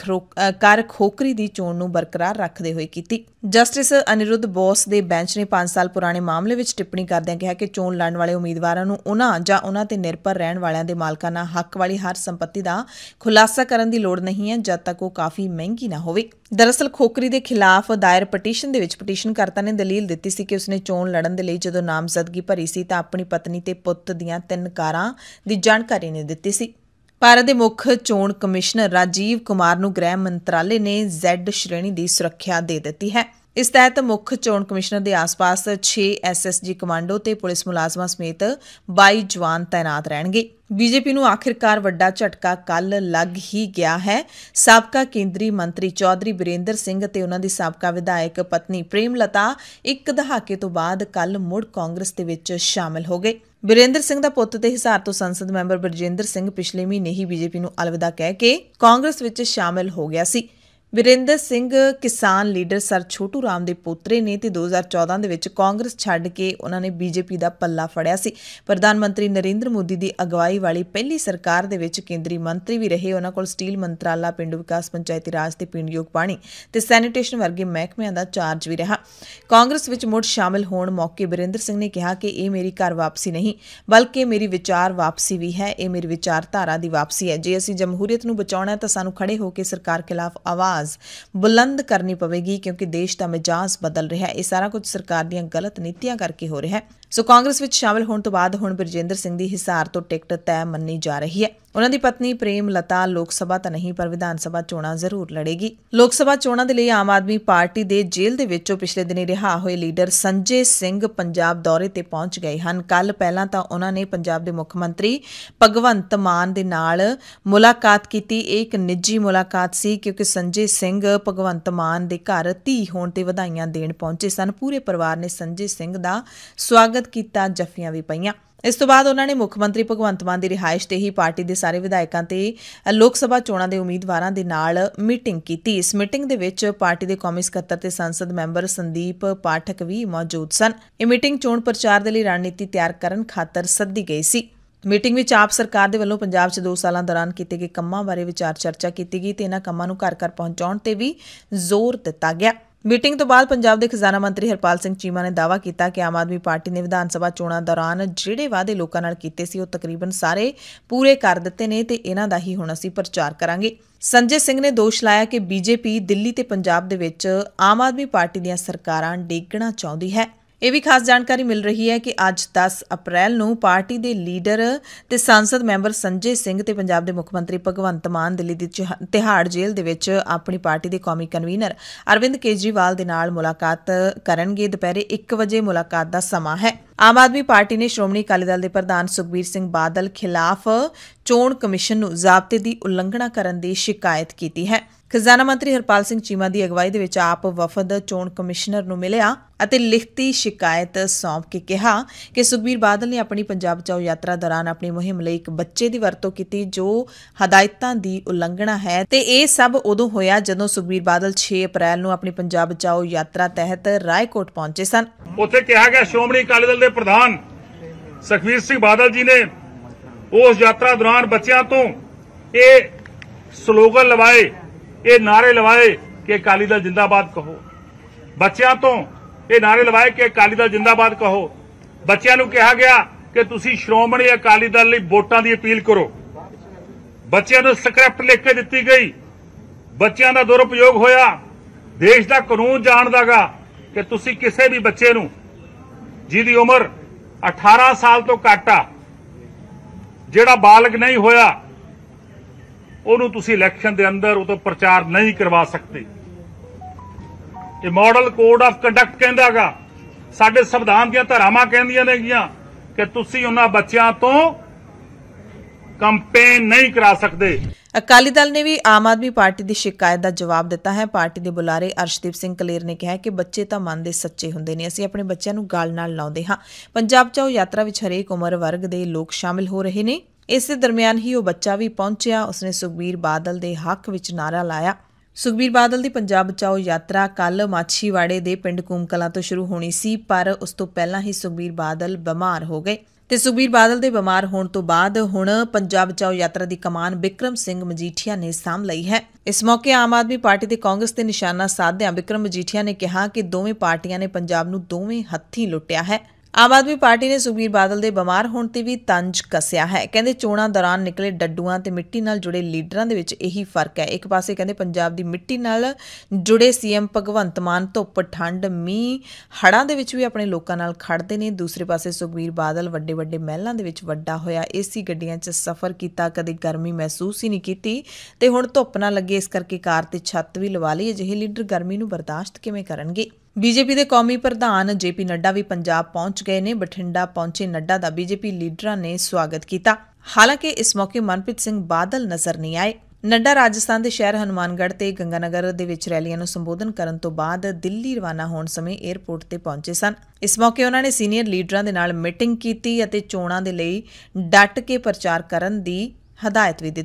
ਕਰ ਖੋਕਰੀ ਦੀ ਚੋਣ ਨੂੰ ਬਰਕਰਾਰ ਰੱਖਦੇ ਹੋਏ ਕੀਤੀ। ਜਸਟਿਸ ਅਨਿਰੁੱਧ ਬੋਸ ਦੇ ਬੈਂਚ ਨੇ 5 ਸਾਲ ਪੁਰਾਣੇ ਮਾਮਲੇ ਵਿੱਚ ਟਿੱਪਣੀ ਕਰਦਿਆਂ ਕਿਹਾ ਕਿ ਚੋਣ ਲੜਨ ਵਾਲੇ ਉਮੀਦਵਾਰਾਂ ਨੂੰ ਉਹਨਾਂ ਤੇ ਨਿਰਭਰ ਰਹਿਣ ਵਾਲਿਆਂ ਦੇ ਮਾਲਕਾਨਾ ਹੱਕ ਵਾਲੀ ਹਰ ਸੰਪत्ति ਦਾ ਖੁਲਾਸਾ ਕਰਨ ਦੀ ਲੋੜ ਨਹੀਂ ਹੈ ਜਦ ਤੱਕ ਉਹ ਕਾਫੀ ਮਹਿੰਗੀ ਨਾ ਹੋਵੇ। ਦਰਅਸਲ ਖੋਕਰੀ ਦੇ ਖਿਲਾਫ ਦਾਇਰ ਪਟੀਸ਼ਨ ਦੇ ਵਿੱਚ ਪਟੀਸ਼ਨਕਰਤਾ ਨੇ ਦਲੀਲ ਦਿੱਤੀ ਸੀ ਕਿ ਉਸਨੇ ਚੋਣ ਲੜਨ ਦੇ ਲਈ ਜਦੋਂ ਨਾਮਜ਼ਦਗੀ ਭਰੀ ਸੀ ਤਾਂ ਆਪਣੀ ਪਤਨੀ ਤੇ ਪੁੱਤ ਦੀਆਂ 3 ਕਾਰਾਂ ਦੀ ਜਾਣਕਾਰੀ ਨਹੀਂ ਦਿੱਤੀ ਸੀ। ਭਾਰਤ ਦੇ ਮੁੱਖ ਚੋਣ ਕਮਿਸ਼ਨਰ ਰਾਜੀਵ ਕੁਮਾਰ ਨੂੰ ਗ੍ਰਹਿ ਮੰਤਰਾਲੇ ਨੇ Z ਸ਼੍ਰੇਣੀ ਦੀ ਸੁਰੱਖਿਆ ਦੇ ਦਿੱਤੀ ਹੈ। ਇਸ ਤਹਿਤ ਮੁੱਖ ਚੋਣ ਕਮਿਸ਼ਨਰ ਦੇ ਆਸ-ਪਾਸ 6 SSG ਕਮਾਂਡੋ ਤੇ ਪੁਲਿਸ ਮੁਲਾਜ਼ਮਾਂ ਸਮੇਤ 22 ਜਵਾਨ ਤਾਇਨਾਤ ਰਹਿਣਗੇ। ਬੀਜੇਪੀ ਨੂੰ ਆਖਿਰਕਾਰ ਵੱਡਾ ਝਟਕਾ ਕੱਲ ਲੱਗ ਹੀ ਗਿਆ ਹੈ। ਸਾਬਕਾ ਕੇਂਦਰੀ ਮੰਤਰੀ ਚੌਧਰੀ ਬੀਰੇਂਦਰ ਸਿੰਘ ਤੇ ਉਹਨਾਂ ਦੀ ਸਾਬਕਾ ਵਿਧਾਇਕ ਪਤਨੀ ਪ੍ਰੇਮਲਤਾ 1 ਦਹਾਕੇ ਤੋਂ ਬਾਅਦ ਕੱਲ ਮੁੜ ਕਾਂਗਰਸ ਦੇ ਵਿੱਚ ਸ਼ਾਮਲ ਹੋ ਗਏ। ਬੀਰੇਂਦਰ ਸਿੰਘ ਦਾ ਪੁੱਤ ਤੇ ਹਿਸਾਰ ਤੋਂ ਸੰਸਦ ਮੈਂਬਰ ਬਰਜਿੰਦਰ ਸਿੰਘ ਪਿਛਲੇ ਮਹੀਨੇ ਹੀ ਬੀਜੇਪੀ ਨੂੰ ਅਲਵਿਦਾ ਕਹਿ ਕੇ ਕਾਂਗਰਸ ਵਿੱਚ ਸ਼ਾਮਲ ਹੋ ਗਿਆ ਸੀ। ਵਿਰੇਂਦਰ ਸਿੰਘ ਕਿਸਾਨ ਲੀਡਰ ਸਰ ਛੋਟੂ ਰਾਮ ਦੇ ਪੋਤਰੇ ਨੇ ਤੇ 2014 ਦੇ ਵਿੱਚ ਕਾਂਗਰਸ ਛੱਡ ਕੇ ਉਹਨਾਂ ਨੇ ਬੀਜੇਪੀ ਦਾ ਪੱਲਾ ਫੜਿਆ ਸੀ। ਪ੍ਰਧਾਨ ਮੰਤਰੀ ਨਰਿੰਦਰ ਮੋਦੀ ਦੀ ਅਗਵਾਈ ਵਾਲੀ ਪਹਿਲੀ ਸਰਕਾਰ ਦੇ ਵਿੱਚ ਕੇਂਦਰੀ ਮੰਤਰੀ ਵੀ ਰਹੇ। ਉਹਨਾਂ ਕੋਲ ਸਟੀਲ ਮੰਤਰਾਲਾ, ਪਿੰਡੂ ਵਿਕਾਸ, ਪੰਚਾਇਤੀ ਰਾਜ ਤੇ ਪੀਣਯੋਗ ਪਾਣੀ ਤੇ ਸੈਨੀਟੇਸ਼ਨ ਵਰਗੇ ਮਹਿਕਮਿਆਂ ਦਾ ਚਾਰਜ ਵੀ ਰਿਹਾ। ਕਾਂਗਰਸ ਵਿੱਚ ਮੁੜ ਸ਼ਾਮਿਲ ਹੋਣ ਮੌਕੇ ਵਿਰੇਂਦਰ ਸਿੰਘ ਨੇ ਕਿਹਾ ਕਿ ਇਹ ਮੇਰੀ ਘਰ ਵਾਪਸੀ ਨਹੀਂ ਬਲਕਿ ਮੇਰੀ ਵਿਚਾਰ ਵਾਪਸੀ ਵੀ ਹੈ। ਇਹ ਮੇਰੀ ਵਿਚਾਰਧਾਰਾ ਦੀ ਵਾਪਸੀ ਹੈ। ਜੇ ਅਸੀਂ ਜਮਹੂਰੀਅਤ ਨੂੰ ਬਚਾਉਣਾ ਤਾਂ ਸਾਨੂੰ ਖੜੇ ਹੋ ਕੇ ਸਰਕਾਰ ਖਿਲਾਫ ਆਵਾਜ਼ ਬੁਲੰਦ ਕਰਨੀ ਪਵੇਗੀ ਕਿਉਂਕਿ ਦੇਸ਼ ਦਾ ਮਿਜਾਜ਼ ਬਦਲ ਰਿਹਾ ਹੈ। ਇਹ ਸਾਰਾ ਕੁਝ ਸਰਕਾਰ ਦੀਆਂ ਗਲਤ ਨੀਤੀਆਂ ਕਰਕੇ ਹੋ ਰਿਹਾ ਹੈ। ਸੋ ਕਾਂਗਰਸ ਵਿੱਚ ਸ਼ਾਮਿਲ ਹੋਣ ਤੋਂ ਬਾਅਦ ਹੁਣ ਬਰਜਿੰਦਰ ਸਿੰਘ ਦੀ ਹਿਸਾਰ ਤੋਂ ਟਿਕਟ ਤੈਅ ਮੰਨੀ ਜਾ ਰਹੀ ਹੈ। ਉਹਨਾਂ ਦੀ ਪਤਨੀ ਪ੍ਰੇਮ ਲਤਾ ਲੋਕ ਸਭਾ ਤਾਂ ਨਹੀਂ ਪਰ ਵਿਧਾਨ ਸਭਾ ਚੋਣਾਂ ਜ਼ਰੂਰ ਲੜੇਗੀ। ਲੋਕ ਸਭਾ ਚੋਣਾਂ ਦੇ ਲਈ ਆਮ ਆਦਮੀ ਪਾਰਟੀ ਦੇ ਜੇਲ੍ਹ ਦੇ ਵਿੱਚੋਂ ਪਿਛਲੇ ਦਿਨੀ ਰਿਹਾ ਹੋਏ ਲੀਡਰ ਸੰਜੇ ਸਿੰਘ ਪੰਜਾਬ ਦੌਰੇ ਤੇ ਪਹੁੰਚ ਗਏ ਹਨ। ਕੱਲ ਪਹਿਲਾਂ ਤਾਂ ਉਹਨਾਂ ਨੇ ਪੰਜਾਬ ਦੇ ਮੁੱਖ ਮੰਤਰੀ ਭਗਵੰਤ ਮਾਨ ਦੇ ਨਾਲ ਮੁਲਾਕਾਤ ਕੀਤੀ। ਇਹ ਇੱਕ ਨਿੱਜੀ ਮੁਲਾਕਾਤ ਸੀ ਕਿਉਂਕਿ ਸੰਜੇ ਸਿੰਘ ਭਗਵੰਤ ਮਾਨ ਦੇ ਘਰ ਧੀ ਹੋਣ ਤੇ ਵਧਾਈਆਂ ਦੇਣ ਪਹੁੰਚੇ ਸਨ। ਪੂਰੇ ਪਰਿਵਾਰ ਨੇ ਸੰਜੇ ਸਿੰਘ ਦਾ ਸਵਾਗਤ ਕੀਤਾ, ਜੱਫੀਆਂ ਵੀ ਪਈਆਂ। ਇਸ ਤੋਂ ਬਾਅਦ ਉਹਨਾਂ ਨੇ ਮੁੱਖ ਮੰਤਰੀ ਭਗਵੰਤ ਮਾਨ ਦੀ ਰਿਹਾਇਸ਼ ਤੇ ਹੀ ਪਾਰਟੀ ਦੇ ਸਾਰੇ ਵਿਧਾਇਕਾਂ ਤੇ ਲੋਕ ਸਭਾ ਚੋਣਾਂ ਦੇ ਉਮੀਦਵਾਰਾਂ ਦੇ ਨਾਲ ਮੀਟਿੰਗ ਕੀਤੀ। ਇਸ ਮੀਟਿੰਗ ਦੇ ਵਿੱਚ ਪਾਰਟੀ ਦੇ ਕੌਮੀ ਸਕੱਤਰ ਤੇ ਸੰਸਦ ਮੈਂਬਰ ਸੰਦੀਪ ਪਾਠਕ ਵੀ ਮੌਜੂਦ ਸਨ। ਇਹ ਮੀਟਿੰਗ ਚੋਣ ਪ੍ਰਚਾਰ ਦੇ ਲਈ ਰਣਨੀਤੀ ਤਿਆਰ ਕਰਨ ਖਾਤਰ ਸੱਦੀ ਗਈ ਸੀ। ਮੀਟਿੰਗ ਵਿੱਚ ਆਪ ਸਰਕਾਰ ਦੇ ਵੱਲੋਂ ਪੰਜਾਬ 'ਚ 2 ਸਾਲਾਂ ਦੌਰਾਨ ਕੀਤੇ ਗਏ ਕੰਮਾਂ ਬਾਰੇ ਵਿਚਾਰ ਚਰਚਾ ਕੀਤੀ ਗਈ ਤੇ ਇਹਨਾਂ ਕੰਮਾਂ ਨੂੰ ਘਰ-ਘਰ ਪਹੁੰਚਾਉਣ ਤੇ ਵੀ ਜ਼ੋਰ ਦਿੱਤਾ ਗਿਆ। ਮੀਟਿੰਗ ਤੋਂ ਬਾਅਦ ਪੰਜਾਬ ਦੇ ਖਜ਼ਾਨਾ ਮੰਤਰੀ ਹਰਪਾਲ ਸਿੰਘ ਚੀਮਾ ਨੇ ਦਾਅਵਾ ਕੀਤਾ ਕਿ ਆਮ ਆਦਮੀ ਪਾਰਟੀ ਨੇ ਵਿਧਾਨ ਸਭਾ ਚੋਣਾਂ ਦੌਰਾਨ ਜਿਹੜੇ ਵਾਅਦੇ ਲੋਕਾਂ ਨਾਲ ਕੀਤੇ ਸੀ ਉਹ ਤਕਰੀਬਨ ਸਾਰੇ ਪੂਰੇ ਕਰ ਦਿੱਤੇ ਨੇ ਤੇ ਇਹਨਾਂ ਦਾ ਹੀ ਹੁਣ ਅਸੀਂ ਪ੍ਰਚਾਰ ਕਰਾਂਗੇ। ਸੰਜੇ ਸਿੰਘ ਨੇ ਦੋਸ਼ ਲਾਇਆ ਕਿ ਬੀਜੇਪੀ ਦਿੱਲੀ ਤੇ ਪੰਜਾਬ ਦੇ ਵਿੱਚ ਆਮ ਆਦਮੀ ਪਾਰਟੀ ਦੀਆਂ ਸਰਕਾਰਾਂ ਡੇਗਣਾ ਚਾਹੁੰਦੀ ਹੈ। ਇਹ ਵੀ ਖਾਸ ਜਾਣਕਾਰੀ ਮਿਲ ਰਹੀ ਹੈ ਕਿ ਅੱਜ 10 ਅਪ੍ਰੈਲ ਨੂੰ ਪਾਰਟੀ ਦੇ ਲੀਡਰ ਤੇ ਸੰਸਦ ਮੈਂਬਰ ਸੰਜੇ ਸਿੰਘ ਤੇ ਪੰਜਾਬ ਦੇ ਮੁੱਖ ਮੰਤਰੀ ਭਗਵੰਤ ਮਾਨ ਦਿੱਲੀ ਦੀ ਤਿਹਾੜ ਜੇਲ੍ਹ ਦੇ ਵਿੱਚ ਆਪਣੀ ਪਾਰਟੀ ਦੇ ਕੌਮੀ ਕਨਵੀਨਰ ਅਰਵਿੰਦ ਕੇਜਰੀਵਾਲ ਦੇ ਨਾਲ ਮੁਲਾਕਾਤ ਕਰਨਗੇ। ਦੁਪਹਿਰੇ 1 ਵਜੇ ਮੁਲਾਕਾਤ ਦਾ ਸਮਾਂ ਹੈ। ਆਮ ਆਦਮੀ ਪਾਰਟੀ ਨੇ ਸ਼੍ਰੋਮਣੀ ਅਕਾਲੀ ਦਲ ਦੇ ਪ੍ਰਧਾਨ ਸੁਖਬੀਰ ਸਿੰਘ ਬਾਦਲ ਖਿਲਾਫ ਚੋਣ ਕਮਿਸ਼ਨ ਨੂੰ ਜ਼ਾਬਤੇ ਦੀ ਉਲੰਘਣਾ ਕਰਨ ਦੀ ਸ਼ਿਕਾਇਤ ਕੀਤੀ ਹੈ। ਖਜ਼ਾਨਾ ਮੰਤਰੀ ਹਰਪਾਲ ਸਿੰਘ ਚੀਮਾ ਦੀ ਅਗਵਾਈ ਦੇ ਵਿੱਚ ਆਪ ਵਫਦ ਚੋਣ ਕਮਿਸ਼ਨਰ ਨੂੰ ਮਿਲਿਆ ਅਤੇ ਲਿਖਤੀ ਸ਼ਿਕਾਇਤ ਸੌਂਪ ਕੇ ਕਿਹਾ ਕਿ ਸੁਖਬੀਰ ਬਾਦਲ ਨੇ ਆਪਣੀ ਪੰਜਾਬ ਬਚਾਓ ਯਾਤਰਾ ਦੌਰਾਨ ਆਪਣੀ ਮੁਹਿੰਮ ਲਈ ਇੱਕ ਬੱਚੇ ਦੀ ਵਰਤੋਂ ਕੀਤੀ ਜੋ ਹਦਾਇਤਾਂ ਦੀ ਉਲੰਘਣਾ ਹੈ ਤੇ ਇਹ ਸਭ ਉਦੋਂ ਹੋਇਆ ਜਦੋਂ ਸੁਖਬੀਰ ਬਾਦਲ 6 ਅਪ੍ਰੈਲ ਨੂੰ ਆਪਣੀ ਪੰਜਾਬ ਬਚਾਓ ਯਾਤਰਾ ਤਹਿਤ ਰਾਏਕੋਟ ਪਹੁੰਚੇ ਸਨ। ਉੱਥੇ ਕਿਹਾ ਗਿਆ ਸ਼੍ਰੋਮਣੀ ਅਕਾਲੀ ਦਲ ਦੇ ਪ੍ਰਧਾਨ ਸੁਖਬੀਰ ਸਿੰਘ ਬਾਦਲ ਜੀ ਨੇ ਉਸ ਯਾਤਰਾ ਦੌਰਾਨ ਬੱਚਿਆਂ ਤੋਂ ਇਹ ਸਲੋਗਨ ਲਵਾਏ, ਇਹ ਨਾਰੇ ਲਵਾਏ ਕਿ ਅਕਾਲੀ ਦਲ ਜਿੰਦਾਬਾਦ ਕਹੋ। ਬੱਚਿਆਂ ਤੋਂ ਇਹ ਨਾਰੇ ਲਵਾਏ ਕਿ ਅਕਾਲੀ ਦਲ ਜਿੰਦਾਬਾਦ ਕਹੋ। ਬੱਚਿਆਂ ਨੂੰ ਕਿਹਾ ਗਿਆ ਕਿ ਤੁਸੀਂ ਸ਼੍ਰੋਮਣੀ ਅਕਾਲੀ ਦਲ ਲਈ ਵੋਟਾਂ ਦੀ ਅਪੀਲ ਕਰੋ। ਬੱਚਿਆਂ ਨੂੰ ਸਕ੍ਰਿਪਟ ਲਿਖ ਕੇ ਦਿੱਤੀ ਗਈ। ਬੱਚਿਆਂ ਦਾ ਦੁਰਉਪਯੋਗ ਹੋਇਆ। ਦੇਸ਼ ਦਾ ਕਾਨੂੰਨ ਜਾਣਦਾਗਾ ਕਿ ਤੁਸੀਂ ਕਿਸੇ ਵੀ ਬੱਚੇ ਨੂੰ ਜਿਹਦੀ ਉਮਰ 18 ਸਾਲ ਤੋਂ ਘੱਟ ਆ, ਜਿਹੜਾ ਬਾਲਗ ਨਹੀਂ ਹੋਇਆ, ਉਹਨੂੰ ਤੁਸੀਂ ਇਲੈਕਸ਼ਨ ਦੇ ਅੰਦਰ ਉਹ ਤੋਂ ਪ੍ਰਚਾਰ ਨਹੀਂ ਕਰਵਾ ਸਕਦੇ। ਇਹ ਮਾਡਲ ਕੋਡ ਆਫ ਕੰਡਕਟ ਕਹਿੰਦਾਗਾ, ਸਾਡੇ ਸੰਵਿਧਾਨ ਦੀਆਂ ਧਾਰਾਵਾਂ ਕਹਿੰਦੀਆਂ ਨੇਗੀਆਂ ਕਿ ਤੁਸੀਂ ਉਹਨਾਂ ਬੱਚਿਆਂ ਤੋਂ ਕੰਪੇਨ ਨਹੀਂ ਕਰਾ ਸਕਦੇ। ਅਕਾਲੀ ਦਲ ਨੇ ਵੀ ਆਮ ਆਦਮੀ ਪਾਰਟੀ ਦੀ ਸ਼ਿਕਾਇਤ ਦਾ ਜਵਾਬ ਦਿੱਤਾ ਹੈ। ਪਾਰਟੀ ਦੇ ਬੁਲਾਰੇ ਅਰਸ਼ਦੀਪ ਸਿੰਘ ਕਲੇਰ ਨੇ ਕਿਹਾ ਕਿ ਬੱਚੇ ਤਾਂ ਮਨ ਦੇ ਸੱਚੇ ਹੁੰਦੇ ਨੇ, ਅਸੀਂ ਆਪਣੇ ਬੱਚਿਆਂ ਨੂੰ ਗਾਲ ਨਾਲ ਲਾਉਂਦੇ ਹਾਂ। ਪੰਜਾਬ 'ਚ ਉਹ ਯਾਤਰਾ ਵਿੱਚ ਹਰੇਕ ਉਮਰ ਵਰਗ ਦੇ ਲੋਕ ਸ਼ਾਮਿਲ ਹੋ ਰਹੇ ਨੇ। ਇਸੇ ਦਰਮਿਆਨ ਹੀ ਉਹ ਬੱਚਾ ਵੀ ਪਹੁੰਚਿਆ। ਉਸਨੇ ਸੁਖਬੀਰ ਬਾਦਲ ਦੇ ਹੱਕ ਵਿੱਚ ਨਾਰਾ ਲਾਇਆ। ਸੁਖਬੀਰ ਬਾਦਲ ਦੀ ਪੰਜਾਬ ਬਚਾਓ ਯਾਤਰਾ ਕੱਲ ਮਾਛੀਵਾੜੇ ਦੇ ਪਿੰਡ ਕੂਮਕਲਾਂ ਤੋਂ ਸ਼ੁਰੂ ਹੋਣੀ ਸੀ, ਪਰ ਉਸ ਤੋਂ ਪਹਿਲਾਂ ਹੀ ਸੁਖਬੀਰ ਬਾਦਲ ਬਿਮਾਰ ਹੋ ਗਏ ਤੇ ਸੁਖਬੀਰ ਬਾਦਲ ਦੇ ਬਿਮਾਰ ਹੋਣ ਤੋਂ ਬਾਅਦ ਹੁਣ ਪੰਜਾਬ ਬਚਾਓ ਯਾਤਰਾ ਦੀ ਕਮਾਨ ਬਿਕਰਮ ਸਿੰਘ ਮਜੀਠੀਆ ਨੇ ਸਾਂਭ ਲਈ ਹੈ। ਇਸ ਮੌਕੇ ਆਮ ਆਦਮੀ ਪਾਰਟੀ ਤੇ ਕਾਂਗਰਸ ਤੇ ਨਿਸ਼ਾਨਾ ਸਾਧਦਿਆਂ ਬਿਕਰਮ ਮਜੀਠੀਆ ਨੇ ਕਿਹਾ ਕਿ ਦੋਵੇਂ ਪਾਰਟੀਆਂ ਨੇ ਪੰਜਾਬ ਨੂੰ ਦੋਵੇਂ ਹੱਥੀਂ ਲੁੱਟਿਆ ਹੈ। ਆਮ ਆਦਮੀ ਪਾਰਟੀ ਨੇ ਸੁਖਬੀਰ ਬਾਦਲ ਦੇ ਬਿਮਾਰ ਹੋਣ ਤੇ ਵੀ ਤੰਜ ਕੱਸਿਆ ਹੈ। ਕਹਿੰਦੇ ਚੋਣਾਂ ਦੌਰਾਨ ਨਿਕਲੇ ਡੱਡੂਆਂ ਤੇ ਮਿੱਟੀ ਨਾਲ ਜੁੜੇ ਲੀਡਰਾਂ ਦੇ ਵਿੱਚ ਇਹੀ ਫਰਕ ਹੈ। ਇੱਕ ਪਾਸੇ ਕਹਿੰਦੇ ਪੰਜਾਬ ਦੀ ਮਿੱਟੀ ਨਾਲ ਜੁੜੇ ਸੀਐਮ ਭਗਵੰਤ ਮਾਨ ਧੁੱਪ, ਠੰਡ, ਮੀਂਹ, ਹੜ੍ਹਾਂ ਦੇ ਵਿੱਚ ਵੀ ਆਪਣੇ ਲੋਕਾਂ ਨਾਲ ਖੜਦੇ ਨੇ। ਦੂਸਰੇ ਪਾਸੇ ਸੁਖਬੀਰ ਬਾਦਲ ਵੱਡੇ ਵੱਡੇ ਮਹਿਲਾਂ ਦੇ ਵਿੱਚ ਵੱਡਾ ਹੋਇਆ, ਏਸੀ ਗੱਡੀਆਂ 'ਚ ਸਫ਼ਰ ਕੀਤਾ, ਕਦੇ ਗਰਮੀ ਮਹਿਸੂਸ ਹੀ ਨਹੀਂ ਕੀਤੀ ਤੇ ਹੁਣ ਧੁੱਪ ਨਾ ਲੱਗੇ ਇਸ ਕਰਕੇ ਕਾਰ ਤੇ ਛੱਤ ਵੀ ਲਵਾ ਲਈ। ਅਜਿਹੇ ਲੀਡਰ ਗਰਮੀ ਨੂੰ ਬਰਦਾਸ਼ਤ ਕਿਵੇਂ ਕਰਨਗੇ? ਬੀਜੇਪੀ ਦੇ ਕੌਮੀ ਪ੍ਰਧਾਨ ਜੇਪੀ ਨੱਡਾ ਵੀ ਪੰਜਾਬ ਪਹੁੰਚ ਗਏ ਨੇ। ਬਠਿੰਡਾ ਪਹੁੰਚੇ ਨੱਡਾ ਦਾ ਬੀਜੇਪੀ ਲੀਡਰਾਂ ਨੇ ਸਵਾਗਤ ਕੀਤਾ। ਹਾਲਾਂਕਿ ਇਸ ਮੌਕੇ ਮਨਪ੍ਰੀਤ ਸਿੰਘ ਬਾਦਲ ਨਜ਼ਰ ਨਹੀਂ ਆਏ। ਨੱਡਾ ਰਾਜਸਥਾਨ ਦੇ ਸ਼ਹਿਰ ਹਨੂਮਾਨਗੜ੍ਹ ਤੇ ਗੰਗਾਨਗਰ ਦੇ ਵਿੱਚ ਰੈਲੀਆਂ ਨੂੰ ਸੰਬੋਧਨ ਕਰਨ ਤੋਂ ਬਾਅਦ ਦਿੱਲੀ ਰਵਾਨਾ ਹੋਣ ਸਮੇਂ 에ਅਰਪੋਰਟ ਤੇ ਪਹੁੰਚੇ ਸਨ। ਇਸ ਮੌਕੇ ਉਹਨਾਂ ਨੇ ਸੀਨੀਅਰ ਲੀਡਰਾਂ ਦੇ ਨਾਲ ਮੀਟਿੰਗ ਕੀਤੀ ਅਤੇ ਚੋਣਾਂ ਦੇ ਲਈ ਡਟ ਕੇ ਪ੍ਰਚਾਰ ਕਰਨ ਦੀ ਹਦਾਇਤ ਵੀ ਦਿੱਤੀ।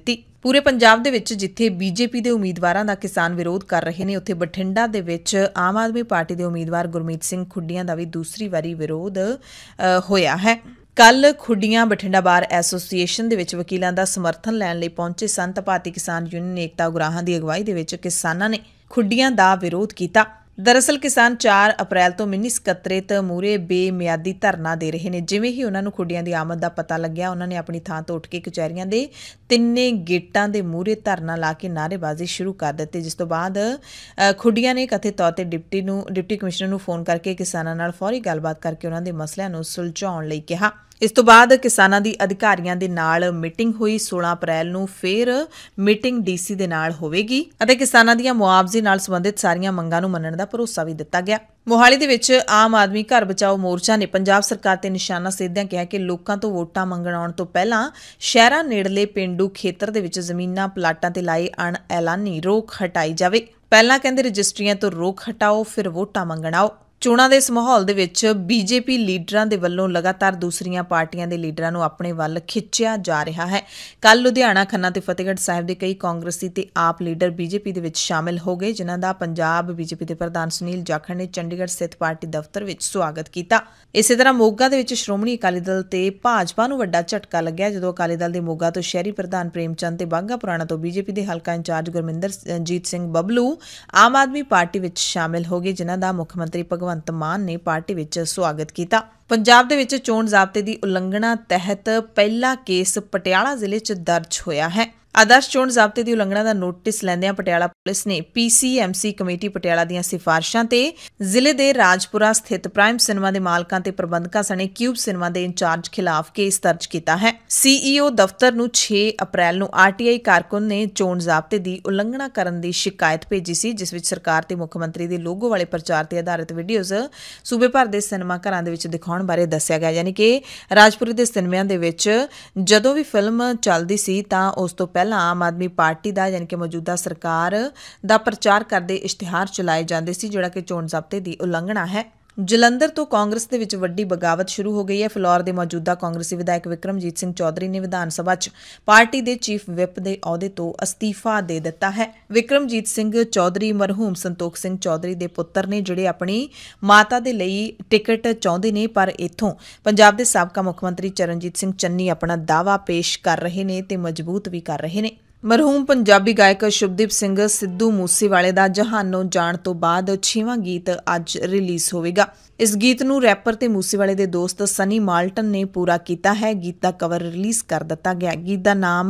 ਪੂਰੇ ਪੰਜਾਬ ਦੇ ਵਿੱਚ ਜਿੱਥੇ ਬੀਜੇਪੀ ਦੇ ਉਮੀਦਵਾਰਾਂ ਦਾ ਕਿਸਾਨ ਵਿਰੋਧ ਕਰ ਰਹੇ ਨੇ, ਉੱਥੇ ਬਠਿੰਡਾ ਦੇ ਵਿੱਚ ਆਮ ਆਦਮੀ ਪਾਰਟੀ ਦੇ ਉਮੀਦਵਾਰ ਗੁਰਮੀਤ ਸਿੰਘ ਖੁੱਡੀਆਂ ਦਾ ਵੀ ਦੂਸਰੀ ਵਾਰੀ ਵਿਰੋਧ ਹੋਇਆ ਹੈ। ਕੱਲ ਖੁੱਡੀਆਂ ਬਠਿੰਡਾ ਬਾਰ ਐਸੋਸੀਏਸ਼ਨ ਦੇ ਵਿੱਚ ਵਕੀਲਾਂ ਦਾ ਸਮਰਥਨ ਲੈਣ ਲਈ ਪਹੁੰਚੇ ਸਨ ਤਾਂ ਭਾਰਤੀ ਕਿਸਾਨ ਯੂਨੀਅਨ ਏਕਤਾ ਉਗਰਾਹਾਂ ਦੀ ਅਗਵਾਈ ਦੇ ਵਿੱਚ ਕਿਸਾਨਾਂ ਨੇ ਖੁੱਡੀਆਂ ਦਾ ਵਿਰੋਧ ਕੀਤਾ। ਦਰਅਸਲ ਕਿਸਾਨ 4 ਅਪ੍ਰੈਲ ਤੋਂ ਮਿੰਨੀ ਸਕੱਤਰੇਤ ਮੂਹਰੇ ਬੇਮਿਆਦੀ ਧਰਨਾ ਦੇ ਰਹੇ ਨੇ। ਜਿਵੇਂ ਹੀ ਉਹਨਾਂ ਨੂੰ ਖੁੱਡੀਆਂ ਦੀ ਆਮਦ ਦਾ ਪਤਾ ਲੱਗਿਆ, ਉਹਨਾਂ ਨੇ ਆਪਣੀ ਥਾਂ ਤੋਂ ਉੱਠ ਕੇ ਕਚਹਿਰੀਆਂ ਦੇ ਤਿੰਨੇ ਗੇਟਾਂ ਦੇ ਮੂਹਰੇ ਧਰਨਾ ਲਾ ਕੇ ਨਾਅਰੇਬਾਜ਼ੀ ਸ਼ੁਰੂ ਕਰ ਦਿੱਤੀ, ਜਿਸ ਤੋਂ ਬਾਅਦ ਖੁੱਡੀਆਂ ਨੇ ਕਥਿਤ ਤੌਰ ਤੇ ਡਿਪਟੀ ਕਮਿਸ਼ਨਰ ਨੂੰ ਫੋਨ ਕਰਕੇ ਕਿਸਾਨਾਂ ਨਾਲ ਫੌਰੀ ਗੱਲਬਾਤ ਕਰਕੇ ਉਹਨਾਂ ਦੇ ਮਸਲਿਆਂ ਨੂੰ ਸੁਲਝਾਉਣ ਲਈ ਕਿਹਾ। ਇਸ ਤੋਂ ਬਾਅਦ ਕਿਸਾਨਾਂ ਦੀ ਅਧਿਕਾਰੀਆਂ ਦੇ ਨਾਲ ਮੀਟਿੰਗ ਹੋਈ। 16 ਅਪ੍ਰੈਲ ਨੂੰ ਫਿਰ ਮੀਟਿੰਗ ਡੀਸੀ ਦੇ ਨਾਲ ਹੋਵੇਗੀ ਅਤੇ ਕਿਸਾਨਾਂ ਦੀਆਂ ਮੁਆਵਜ਼ੇ ਨਾਲ ਸੰਬੰਧਿਤ ਸਾਰੀਆਂ ਮੰਗਾਂ ਨੂੰ ਮੰਨਣ ਦਾ ਭਰੋਸਾ ਵੀ ਦਿੱਤਾ ਗਿਆ। ਮੋਹਾਲੀ ਦੇ ਵਿੱਚ ਆਮ ਆਦਮੀ ਘਰ ਬਚਾਓ ਮੋਰਚਾ ਨੇ ਪੰਜਾਬ ਸਰਕਾਰ ਤੇ ਨਿਸ਼ਾਨਾ ਸਾਧਦਿਆਂ ਕਿਹਾ ਕਿ ਲੋਕਾਂ ਤੋਂ ਵੋਟਾਂ ਮੰਗਣ ਆਉਣ ਤੋਂ ਪਹਿਲਾਂ ਸ਼ਹਿਰਾਂ ਨੇੜਲੇ ਪਿੰਡੂ ਖੇਤਰ ਦੇ ਵਿੱਚ ਜ਼ਮੀਨਾਂ ਪਲਾਟਾਂ ਤੇ ਲਾਏ ਅਣ-ਐਲਾਨੀ ਰੋਕ ਹਟਾਈ ਜਾਵੇ। ਪਹਿਲਾਂ ਕਹਿੰਦੇ ਰਜਿਸਟਰੀਆਂ ਤੋਂ ਰੋਕ ਹਟਾਓ, ਫਿਰ ਵੋਟਾਂ ਮੰਗਣ ਆਓ। ਚੋਣਾਂ ਦੇ ਇਸ ਮਾਹੌਲ ਦੇ ਵਿੱਚ ਬੀਜੇਪੀ ਲੀਡਰਾਂ ਦੇ ਵੱਲੋਂ ਲਗਾਤਾਰ ਦੂਸਰੀਆਂ ਪਾਰਟੀਆਂ ਦੇ ਲੀਡਰਾਂ ਨੂੰ ਆਪਣੇ ਵੱਲ ਖਿੱਚਿਆ ਜਾ ਰਿਹਾ ਹੈ। ਕੱਲ ਲੁਧਿਆਣਾ, ਖੰਨਾ ਤੇ ਫਤਿਹਗੜ੍ਹ ਸਾਹਿਬ ਦੇ ਕਈ ਕਾਂਗਰਸੀ ਤੇ ਆਪ ਲੀਡਰ ਬੀਜੇਪੀ ਦੇ ਵਿੱਚ ਸ਼ਾਮਿਲ ਹੋ ਗਏ, ਜਿਨ੍ਹਾਂ ਦਾ ਪੰਜਾਬ ਬੀਜੇਪੀ ਦੇ ਪ੍ਰਧਾਨ ਸੁਨੀਲ ਜਾਖੜ ਨੇ ਚੰਡੀਗੜ੍ਹ ਸਥਿਤ ਪਾਰਟੀ ਦਫ਼ਤਰ ਵਿੱਚ ਸਵਾਗਤ ਕੀਤਾ। ਇਸੇ ਤਰ੍ਹਾਂ ਮੋਗਾ ਦੇ ਵਿੱਚ ਸ਼੍ਰੋਮਣੀ ਅਕਾਲੀ ਦਲ ਤੇ ਭਾਜਪਾ ਨੂੰ ਵੱਡਾ ਝਟਕਾ ਲੱਗਿਆ ਜਦੋਂ ਅਕਾਲੀ ਦਲ ਦੇ ਮੋਗਾ ਤੋਂ ਸ਼ਹਿਰੀ ਪ੍ਰਧਾਨ ਪ੍ਰੇਮ ਚੰਦ ਤੇ ਬਾਘਾ ਪੁਰਾਣਾ ਤੋਂ ਬੀਜੇਪੀ ਦੇ ਹਲਕਾ ਇੰਚਾਰਜ ਗੁਰਮਿੰਦਰਜੀਤ ਸਿੰਘ ਬੱਬਲੂ ਆਮ ਆਦਮੀ ਪਾਰਟੀ ਵਿੱਚ ਸ਼ਾਮਿਲ ਹੋ ਗਏ, ਜਿਨ੍ਹਾਂ ਦਾ ਮੁੱਖ ਮੰਤਰੀ ਭਗਵੰਤ ਮਾਨ ਨੇ ਪਾਰਟੀ ਵਿੱਚ ਸਵਾਗਤ ਕੀਤਾ। ਪੰਜਾਬ ਦੇ ਵਿੱਚ ਚੋਣ ਜ਼ਾਬਤੇ ਦੀ ਉਲੰਘਣਾ ਤਹਿਤ ਪਹਿਲਾ ਕੇਸ ਪਟਿਆਲਾ ਜ਼ਿਲ੍ਹੇ 'ਚ ਦਰਜ ਹੋਇਆ ਹੈ। ਆਦਰਸ਼ ਚੋਣ ਜ਼ਾਬਤੇ ਦੀ ਉਲੰਘਣਾ ਦਾ ਨੋਟਿਸ ਲੈਂਦਿਆਂ ਪਟਿਆਲਾ ਪੁਲਿਸ ਨੇ PCMC ਕਮੇਟੀ ਪਟਿਆਲਾ ਦੀਆਂ ਸਿਫਾਰਿਸ਼ਾਂ ਤੇ ਜ਼ਿਲ੍ਹੇ ਦੇ ਰਾਜਪੁਰਾ ਸਥਿਤ ਪ੍ਰਾਈਮ ਸਿਨੇਮਾ ਦੇ ਮਾਲਕਾਂ ਤੇ ਪ੍ਰਬੰਧਕਾਂ ਸਣੇ ਕਿਊਬ ਸਿਨੇਮਾ ਦੇ ਇੰਚਾਰਜ ਖਿਲਾਫ ਕੇਸ ਦਰਜ ਕੀਤਾ ਹੈ। CEO ਦਫ਼ਤਰ ਨੂੰ 6 ਅਪ੍ਰੈਲ ਨੂੰ RTI ਕਾਰਕੁਨ ਨੇ ਚੋਣ ਜ਼ਾਬਤੇ ਦੀ ਉਲੰਘਣਾ ਕਰਨ ਦੀ ਸ਼ਿਕਾਇਤ ਭੇਜੀ ਸੀ, ਜਿਸ ਵਿੱਚ ਸਰਕਾਰ ਤੇ ਮੁੱਖ ਮੰਤਰੀ ਦੇ ਲੋਗੋ ਵਾਲੇ ਪ੍ਰਚਾਰ ਤੇ ਆਧਾਰਿਤ ਵੀਡੀਓਜ਼ ਸੂਬੇ ਭਰ ਦੇ ਸਿਨੇਮਾ ਘਰਾਂ ਦੇ ਵਿੱਚ ਦਿਖਾਉਣ ਬਾਰੇ ਦੱਸਿਆ ਗਿਆ। ਯਾਨੀ ਕਿ ਰਾਜਪੁਰੇ ਦੇ ਸਿਨੇਮਿਆਂ ਦੇ ਵਿੱਚ ਜਦੋਂ ਵੀ ਫਿਲਮ ਚੱਲਦੀ ਸੀ ਤਾਂ ਉਸ ਤੋਂ ਪਹਿਲਾਂ ਆਮ ਆਦਮੀ ਪਾਰਟੀ ਦਾ ਯਾਨੀ ਕਿ ਮੌਜੂਦਾ ਸਰਕਾਰ ਦਾ ਪ੍ਰਚਾਰ ਕਰਦੇ ਇਸ਼ਤਿਹਾਰ ਚਲਾਏ ਜਾਂਦੇ ਸੀ, ਜਿਹੜਾ ਕਿ ਚੋਣ ਜ਼ਾਬਤੇ ਦੀ ਉਲੰਘਣਾ ਹੈ। ਜਲੰਧਰ ਤੋਂ ਕਾਂਗਰਸ ਦੇ ਵਿੱਚ ਵੱਡੀ ਬਗਾਵਤ ਸ਼ੁਰੂ ਹੋ ਗਈ ਹੈ। ਫਲੋਰ ਦੇ ਮੌਜੂਦਾ ਕਾਂਗਰਸੀ ਵਿਧਾਇਕ ਵਿਕਰਮਜੀਤ ਸਿੰਘ ਚੌਧਰੀ ਨੇ ਵਿਧਾਨ ਸਭਾ 'ਚ ਪਾਰਟੀ ਦੇ ਚੀਫ ਵਿਪ ਦੇ ਅਹੁਦੇ ਤੋਂ ਅਸਤੀਫਾ ਦੇ ਦਿੱਤਾ ਹੈ। ਵਿਕਰਮਜੀਤ ਸਿੰਘ ਚੌਧਰੀ ਮਰਹੂਮ ਸੰਤੋਖ ਸਿੰਘ ਚੌਧਰੀ ਦੇ ਪੁੱਤਰ ਨੇ, ਜਿਹੜੇ ਆਪਣੀ ਮਾਤਾ ਦੇ ਲਈ ਟਿਕਟ ਚਾਹੁੰਦੇ ਨੇ, ਪਰ ਇੱਥੋਂ ਪੰਜਾਬ ਦੇ ਸਾਬਕਾ ਮੁੱਖ ਮੰਤਰੀ ਚਰਨਜੀਤ ਸਿੰਘ ਚੰਨੀ ਆਪਣਾ ਦਾਅਵਾ ਪੇਸ਼ ਕਰ ਰਹੇ ਨੇ ਤੇ ਮਜ਼ਬੂਤ ਵੀ ਕਰ ਰਹੇ ਨੇ। ਮਰਹੂਮ ਪੰਜਾਬੀ ਗਾਇਕ ਸ਼ੁਭਦੀਪ ਸਿੰਘ ਸਿੱਧੂ ਮੂਸੇਵਾਲੇ ਦਾ ਜਹਾਨੋਂ ਜਾਣ ਤੋਂ ਬਾਅਦ 6ਵਾਂ ਗੀਤ ਅੱਜ ਰਿਲੀਜ਼ ਹੋਵੇਗਾ। ਇਸ ਗੀਤ ਨੂੰ ਰੈਪਰ ਤੇ ਮੂਸੇਵਾਲੇ ਦੇ ਦੋਸਤ ਸਨੀ ਮਾਲਟਨ ਨੇ ਪੂਰਾ ਕੀਤਾ ਹੈ। ਗੀਤ ਦਾ ਕਵਰ ਰਿਲੀਜ਼ ਕਰ ਦਿੱਤਾ ਗਿਆ। ਗੀਤ ਦਾ ਨਾਮ